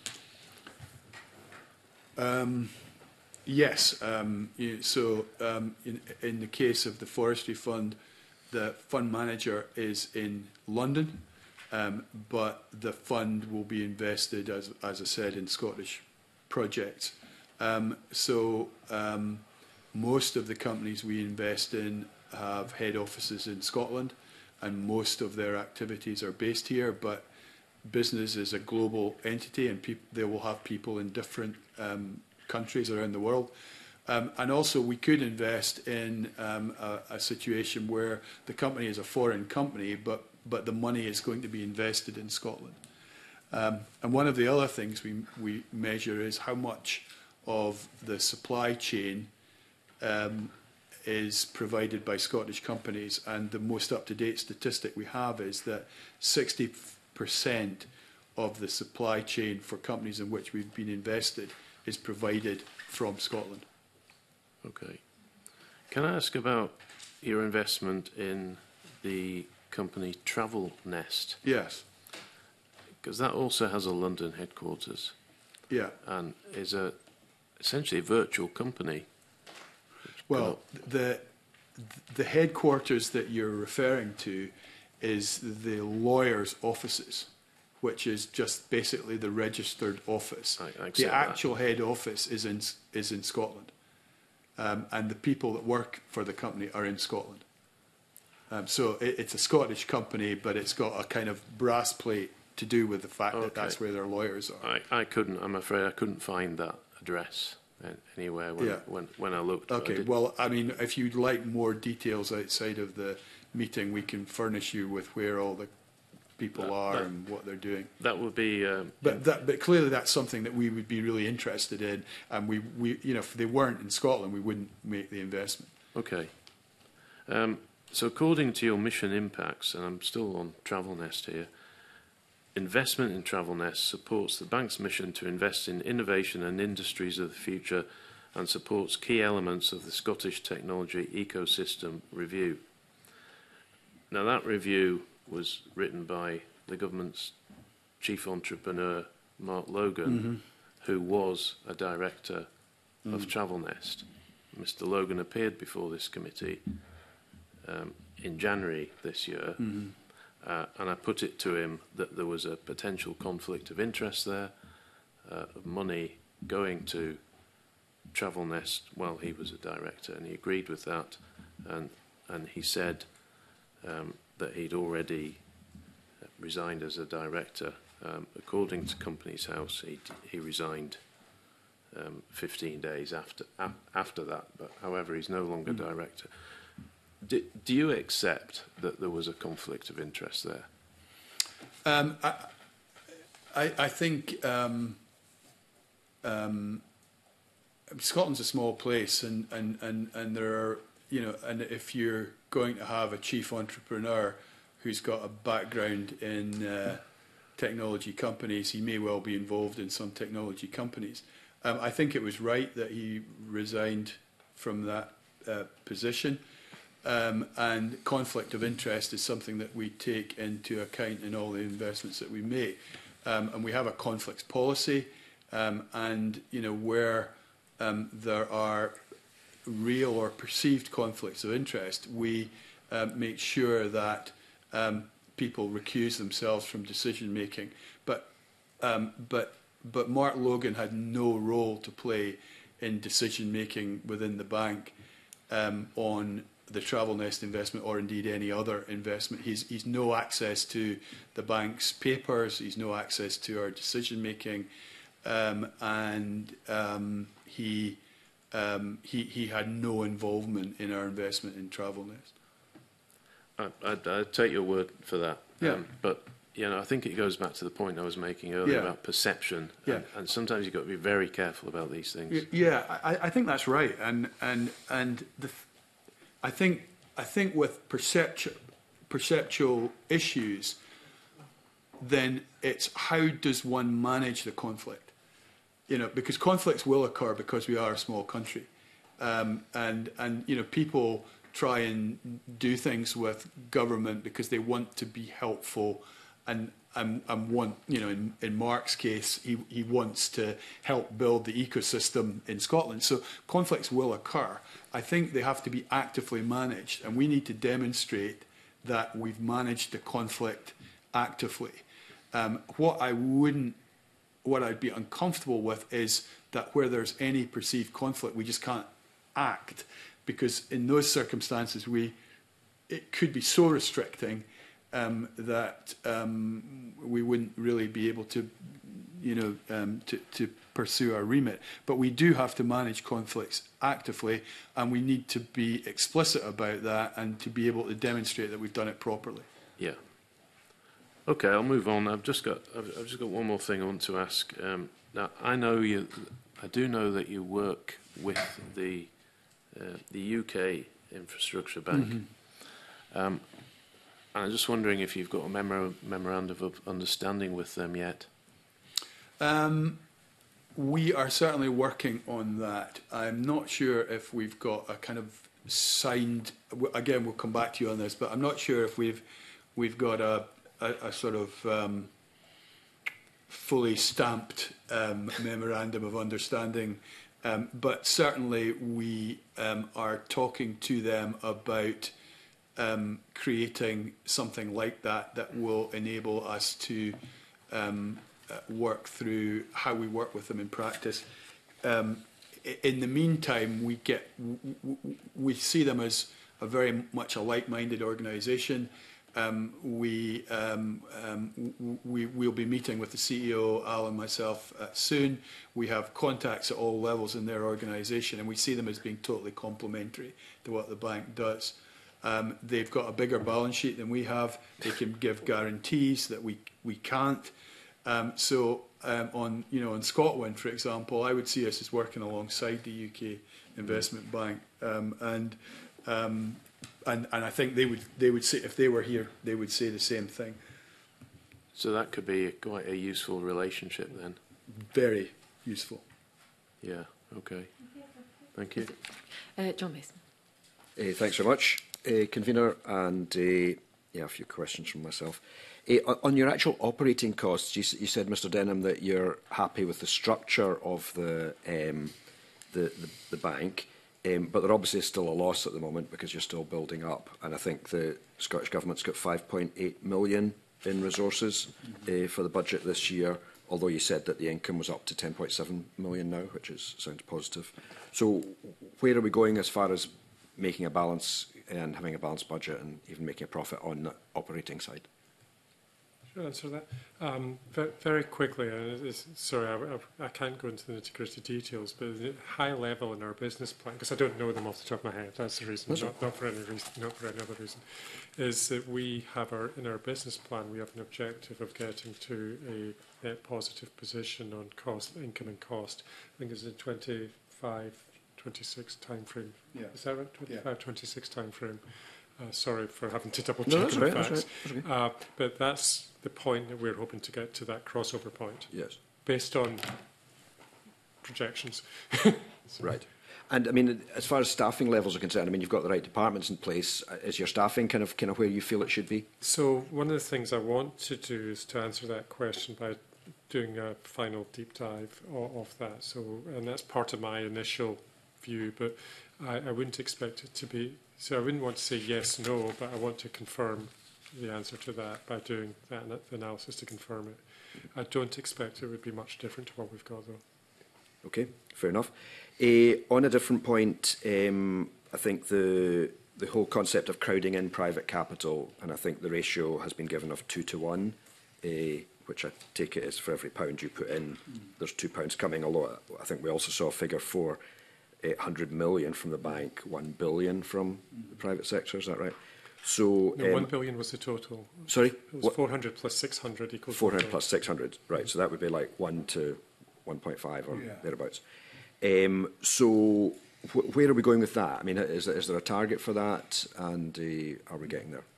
Yes. So in the case of the forestry fund, the fund manager is in London, but the fund will be invested, as I said, in Scottish projects. Most of the companies we invest in have head offices in Scotland, and most of their activities are based here, but business is a global entity, and they will have people in different countries around the world. And also we could invest in a situation where the company is a foreign company, but the money is going to be invested in Scotland. And one of the other things we measure is how much of the supply chain is provided by Scottish companies, and the most up-to-date statistic we have is that 60% of the supply chain for companies in which we've been invested is provided from Scotland. Okay. Can I ask about your investment in the company Travel Nest? Yes. Because that also has a London headquarters. Yeah. And is essentially a virtual company. Well, the headquarters that you're referring to is the lawyers' offices, which is just basically the registered office. The actual head office is in Scotland, and the people that work for the company are in Scotland. So it's a Scottish company, but it's got a kind of brass plate to do with the fact that that's where their lawyers are. I'm afraid I couldn't find that address anywhere when I looked. Okay, well, I mean, if you'd like more details outside of the meeting, we can furnish you with where all the people are and what they're doing. That would be. But clearly, that's something that we would be really interested in, and we if they weren't in Scotland, we wouldn't make the investment. Okay. So, according to your mission impacts, and I'm still on Travel Nest here. Investment in Travel Nest supports the bank's mission to invest in innovation and industries of the future, and supports key elements of the Scottish Technology Ecosystem Review. Now, that review was written by the government's chief entrepreneur, Mark Logan, who was a director of Travel Nest. Mr. Logan appeared before this committee in January this year, and I put it to him that there was a potential conflict of interest there, of money going to Travel Nest while he was a director, and he agreed with that, and he said that he'd already resigned as a director. According to Companies House, he resigned 15 days after that, but however, he's no longer director. Do you accept that there was a conflict of interest there? I think Scotland's a small place, and there are, and if you're going to have a chief entrepreneur who's got a background in technology companies, he may well be involved in some technology companies. I think it was right that he resigned from that position, and conflict of interest is something that we take into account in all the investments that we make, and we have a conflicts policy, and where there are real or perceived conflicts of interest, we make sure that people recuse themselves from decision making. But Mark Logan had no role to play in decision making within the bank on the Travel Nest investment, or indeed any other investment. He's no access to the bank's papers. He's no access to our decision making, and he had no involvement in our investment in Travel Nest. I'd take your word for that. Yeah. But I think it goes back to the point I was making earlier about perception. Yeah. And sometimes you've got to be very careful about these things. Yeah, I think that's right. And I think with perceptual issues, then it's how does one manage the conflict? Because conflicts will occur because we are a small country, and people try and do things with government because they want to be helpful, and want, in Mark's case, he wants to help build the ecosystem in Scotland. So conflicts will occur. I think they have to be actively managed, and we need to demonstrate that we've managed the conflict actively. What I'd be uncomfortable with is that where there's any perceived conflict, we just can't act, because in those circumstances it could be so restricting that we wouldn't really be able to, to pursue our remit. But we do have to manage conflicts actively, and we need to be explicit about that and to be able to demonstrate that we've done it properly. Yeah. Okay, I'll move on. I've just got one more thing I want to ask. Now, I do know that you work with the UK Infrastructure Bank. And I'm just wondering if you've got a memorandum of understanding with them yet. We are certainly working on that. I'm not sure if we've got a kind of signed. Again, we'll come back to you on this, but I'm not sure if we've got a sort of fully stamped memorandum of understanding, but certainly we are talking to them about creating something like that will enable us to work through how we work with them in practice. In the meantime, we see them as a very much a like-minded organisation. We'll be meeting with the CEO, Al, and myself soon. We have contacts at all levels in their organisation, and we see them as being totally complementary to what the bank does. They've got a bigger balance sheet than we have. They can give guarantees that we can't. On ScotWind, for example, I would see us as working alongside the UK Investment Bank, and I think they would say, if they were here, they would say the same thing. So that could be quite a useful relationship then. Very useful. Yeah. Okay. Thank you. John Mason. Thanks very much, Convener, and a few questions from myself. On your actual operating costs, you said, Mr. Denham, that you're happy with the structure of the bank. But there obviously is still a loss at the moment because you're still building up. And I think the Scottish Government's got 5.8 million in resources for the budget this year, although you said that the income was up to 10.7 million now, which sounds positive. So where are we going as far as making a balance and having a balanced budget and even making a profit on the operating side? Should I answer that? Very quickly, sorry, I can't go into the nitty-gritty details, but at a high level in our business plan, because I don't know them off the top of my head, that's the reason, not for any reason, not for any other reason, is that we have in our business plan, we have an objective of getting to a net positive position on cost, income and cost. I think it's a 25-26 time frame. Yeah. Is that right? 25-26 time frame. Sorry for having to double check the facts. That's right. But that's the point that we're hoping to get to, that crossover point. Yes. Based on projections. Right. And I mean, as far as staffing levels are concerned, I mean, you've got the right departments in place. Is your staffing kind of where you feel it should be? So one of the things I want to do is to answer that question by doing a final deep dive of that. So, and that's part of my initial view, but I wouldn't expect it to be. So I wouldn't want to say yes, no, but I want to confirm the answer to that by doing that analysis to confirm it. I don't expect it would be much different to what we've got, though. Okay, fair enough. On a different point, I think the whole concept of crowding in private capital, and I think the ratio has been given of 2 to 1, which I take it is for every pound you put in, there's £2 coming. Although I think we also saw a figure for 800 million from the bank, 1 billion from the private sector. Is that right? So no, 1 billion was the total. Sorry, it was 400 plus 600 equals 400 plus 600. Right. So that would be like 1 to 1.5 or thereabouts. So where are we going with that? I mean, is there a target for that, and are we getting there?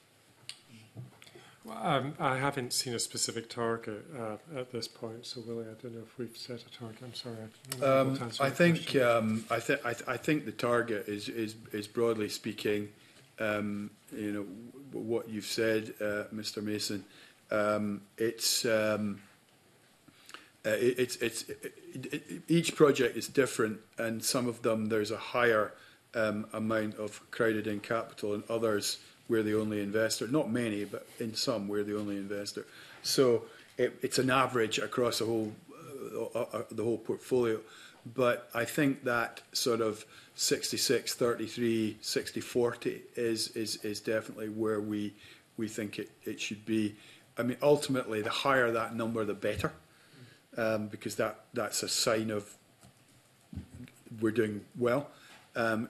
Well, I haven't seen a specific target at this point, so Willie, I don't know if we've set a target. I'm sorry. I think the target is broadly speaking, you know, what you've said, Mr. Mason. Each project is different, and some of them there's a higher amount of crowded in capital, and others we're the only investor. Not many, but in some we're the only investor. So it's an average across the whole portfolio. But I think that sort of 66-33, 60-40 is definitely where we think it should be. I mean, ultimately, the higher that number, the better, because that's a sign of we're doing well. And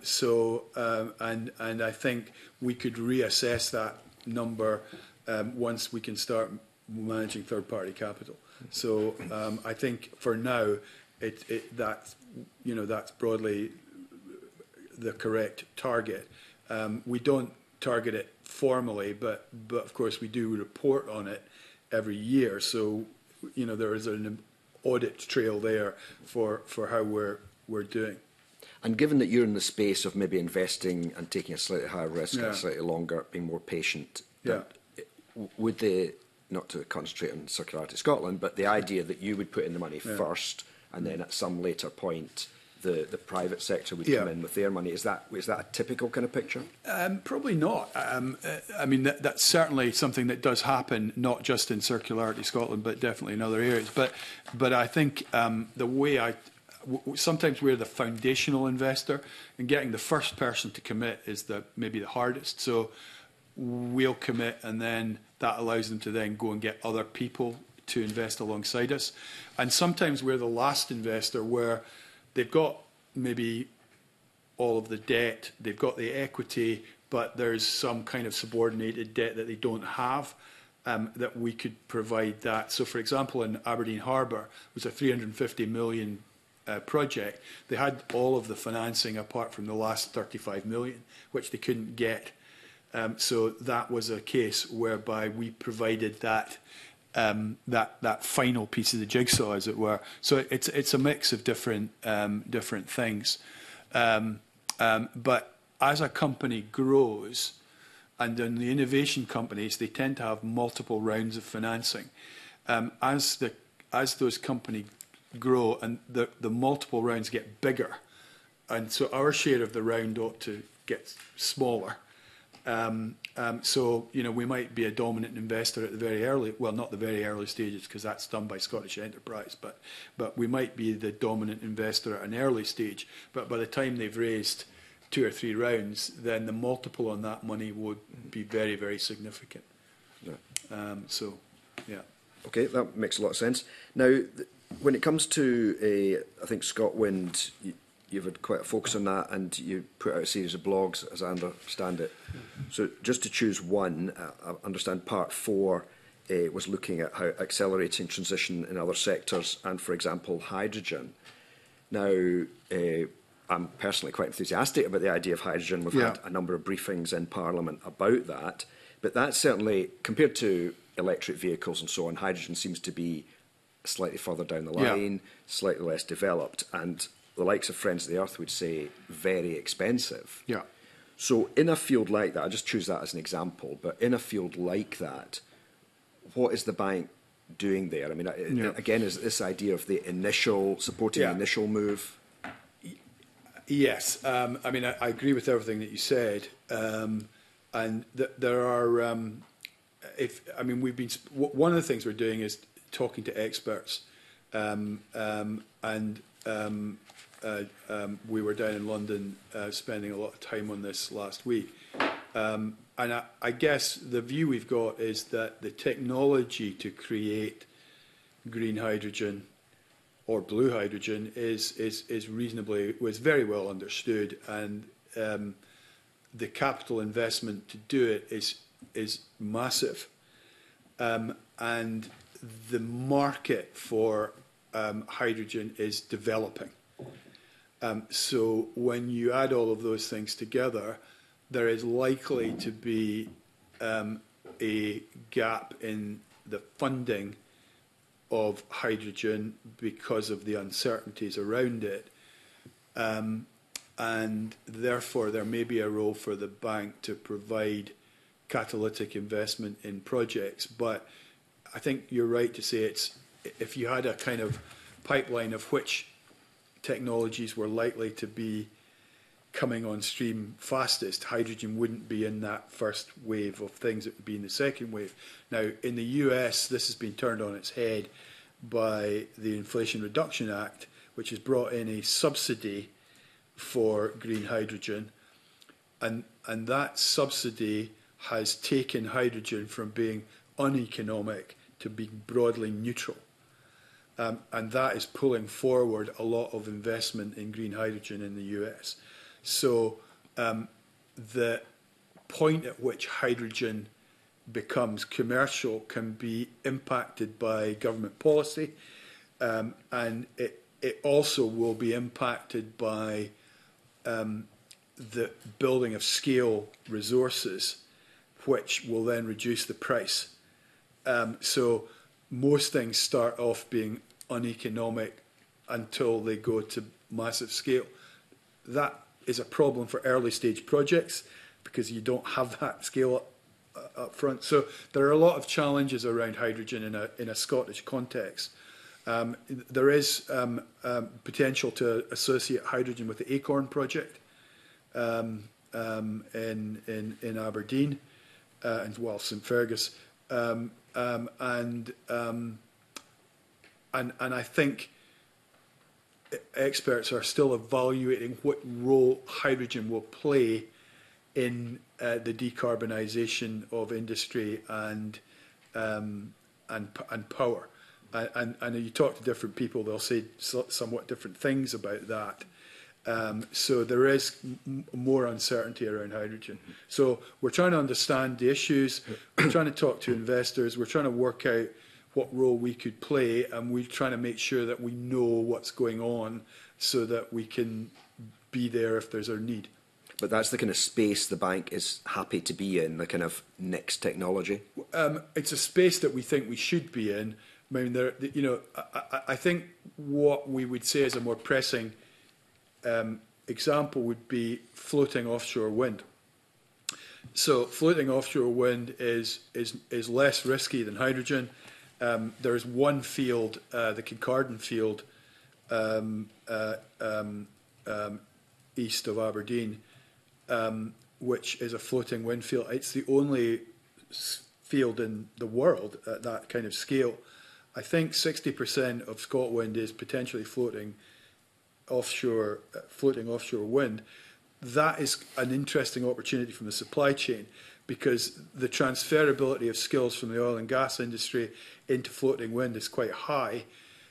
I think we could reassess that number once we can start managing third-party capital. So I think for now, that's broadly the correct target. We don't target it formally, but of course we do report on it every year. So there is an audit trail there for how we're doing. And given that you're in the space of maybe investing and taking a slightly higher risk and slightly longer, being more patient, would they, not to concentrate on Circularity Scotland, but the idea that you would put in the money first and then at some later point the private sector would come in with their money, is that a typical kind of picture? Probably not. I mean, that's certainly something that does happen, not just in Circularity Scotland, but definitely in other areas. But I think the way sometimes we're the foundational investor, and getting the first person to commit is maybe the hardest. So we'll commit, and then that allows them to then go and get other people to invest alongside us. And sometimes we're the last investor, where they've got maybe all of the debt, they've got the equity, but there's some kind of subordinated debt that they don't have, that we could provide that. So, for example, in Aberdeen Harbour, it was a 350 million project. They had all of the financing apart from the last 35 million, which they couldn't get. So that was a case whereby we provided that final piece of the jigsaw, as it were. So it's a mix of different things. But as a company grows, and in the innovation companies, they tend to have multiple rounds of financing. As those companies grow and the multiple rounds get bigger, so our share of the round ought to get smaller. So, you know, we might be a dominant investor at the very early, well, not the very early stages, because that's done by Scottish Enterprise, but we might be the dominant investor at an early stage. But by the time they've raised 2 or 3 rounds, then the multiple on that money would be very, very significant. Yeah. So, yeah. Okay, that makes a lot of sense. Now, when it comes to, I think, ScotWind, you've had quite a focus on that, and you put out a series of blogs, as I understand it. So just to choose one, I understand part 4 was looking at how accelerating transition in other sectors and, for example, hydrogen. Now, I'm personally quite enthusiastic about the idea of hydrogen. We've had a number of briefings in Parliament about that. But that certainly, compared to electric vehicles and so on, hydrogen seems to be slightly further down the line, slightly less developed, and the likes of Friends of the Earth would say very expensive. Yeah. So in a field like that, I just choose that as an example, but in a field like that, what is the bank doing there? I mean, again, is this idea of the initial, supporting the initial move? Yes. I mean, I agree with everything that you said. And there are, we've been, one of the things we're doing is talking to experts. We were down in London spending a lot of time on this last week. And I guess the view we've got is that the technology to create green hydrogen or blue hydrogen is very well understood, and the capital investment to do it is massive, and the market for hydrogen is developing. So when you add all of those things together, there is likely to be a gap in the funding of hydrogen because of the uncertainties around it. And therefore, there may be a role for the bank to provide catalytic investment in projects. But I think you're right to say if you had a kind of pipeline of which technologies were likely to be coming on stream fastest, hydrogen wouldn't be in that first wave of things, it would be in the second wave. Now, in the US, this has been turned on its head by the Inflation Reduction Act, which has brought in a subsidy for green hydrogen, and that subsidy has taken hydrogen from being uneconomic to being broadly neutral. And that is pulling forward a lot of investment in green hydrogen in the US. So the point at which hydrogen becomes commercial can be impacted by government policy, and it also will be impacted by the building of scale resources, which will then reduce the price. So most things start off being uneconomic until they go to massive scale. That is a problem for early stage projects because you don't have that scale up front. So there are a lot of challenges around hydrogen in a Scottish context. There is potential to associate hydrogen with the Acorn project in Aberdeen and St Fergus, and I think experts are still evaluating what role hydrogen will play in the decarbonisation of industry and power. And you talk to different people, they'll say somewhat different things about that. So there is more uncertainty around hydrogen. So we're trying to understand the issues, we're trying to talk to investors, we're trying to work out what role we could play, and we're trying to make sure that we know what's going on so that we can be there if there's a need. But that's the kind of space the bank is happy to be in, the kind of next technology? It's a space that we think we should be in. I mean, I think what we would say is a more pressing example would be floating offshore wind. So floating offshore wind is less risky than hydrogen. There is one field, the Kincardine field, east of Aberdeen, which is a floating wind field. It's the only field in the world at that kind of scale. I think 60% of ScotWind is potentially floating offshore wind. That is an interesting opportunity from the supply chain, because the transferability of skills from the oil and gas industry into floating wind is quite high.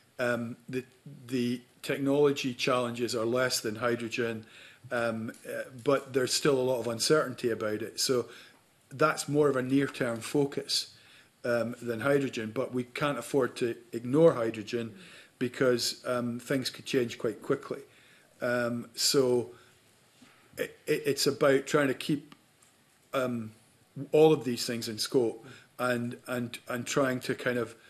The technology challenges are less than hydrogen, but there's still a lot of uncertainty about it. So that's more of a near-term focus than hydrogen, but we can't afford to ignore hydrogen because things could change quite quickly. So it's about trying to keep all of these things in scope and trying to kind of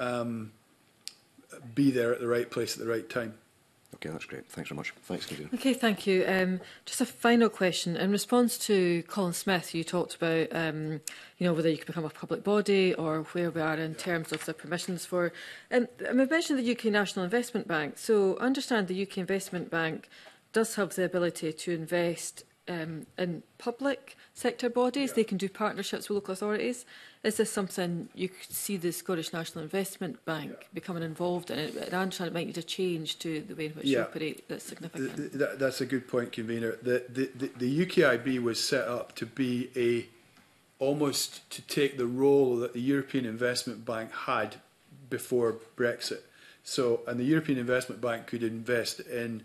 be there at the right place at the right time. Okay, that's great. Thanks very much. Thanks, Convener. Okay, thank you. Just a final question. In response to Colin Smith, you talked about whether you could become a public body or where we are in terms of the permissions for. We've mentioned the UK National Investment Bank. So I understand the UK Investment Bank does have the ability to invest in public sector bodies. They can do partnerships with local authorities. Is this something you could see the Scottish National Investment Bank becoming involved in? I understand it might need a change to the way in which you operate that's significant. That's a good point, Convener. The UKIB was set up to be almost to take the role that the European Investment Bank had before Brexit. So, and the European Investment Bank could invest in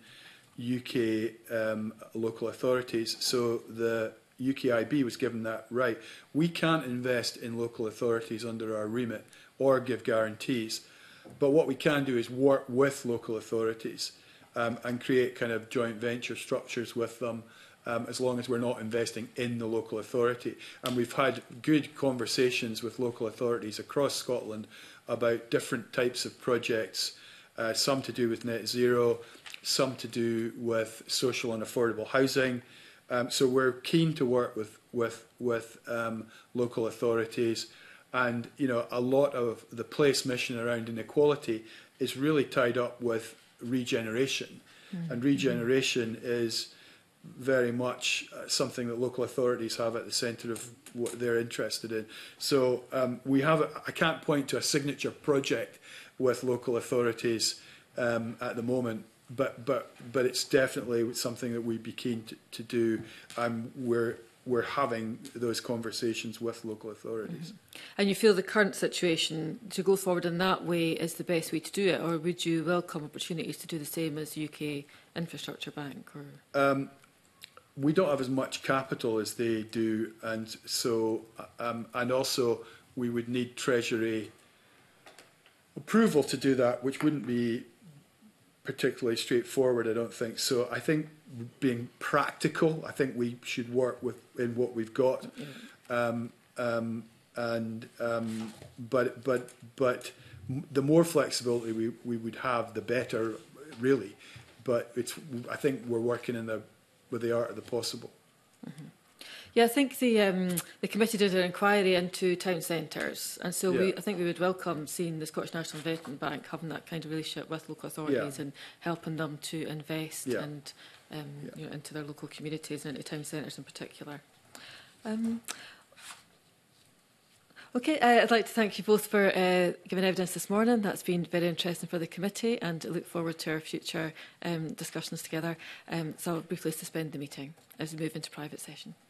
UK local authorities. So the UKIB was given that right. We can't invest in local authorities under our remit or give guarantees, but what we can do is work with local authorities and create kind of joint venture structures with them, as long as we're not investing in the local authority. And we've had good conversations with local authorities across Scotland about different types of projects, some to do with net zero, some to do with social and affordable housing. So we're keen to work with local authorities, and a lot of the place mission around inequality is really tied up with regeneration, and regeneration is very much something that local authorities have at the centre of what they're interested in. So I can't point to a signature project with local authorities at the moment. But it's definitely something that we'd be keen to do. We're having those conversations with local authorities. And you feel the current situation to go forward in that way is the best way to do it, or would you welcome opportunities to do the same as UK Infrastructure Bank? Or we don't have as much capital as they do, and so and also we would need Treasury approval to do that, which wouldn't be particularly straightforward, I don't think. So I think being practical, I think we should work in what we've got, but the more flexibility we would have, the better, really. But I think we're working with the art of the possible. Mm-hmm. Yeah, I think the committee did an inquiry into town centres, and so I think we would welcome seeing the Scottish National Investment Bank having that kind of relationship with local authorities and helping them to invest and into their local communities and into town centres in particular. Okay, I'd like to thank you both for giving evidence this morning. That's been very interesting for the committee, and I look forward to our future discussions together. So I'll briefly suspend the meeting as we move into private session.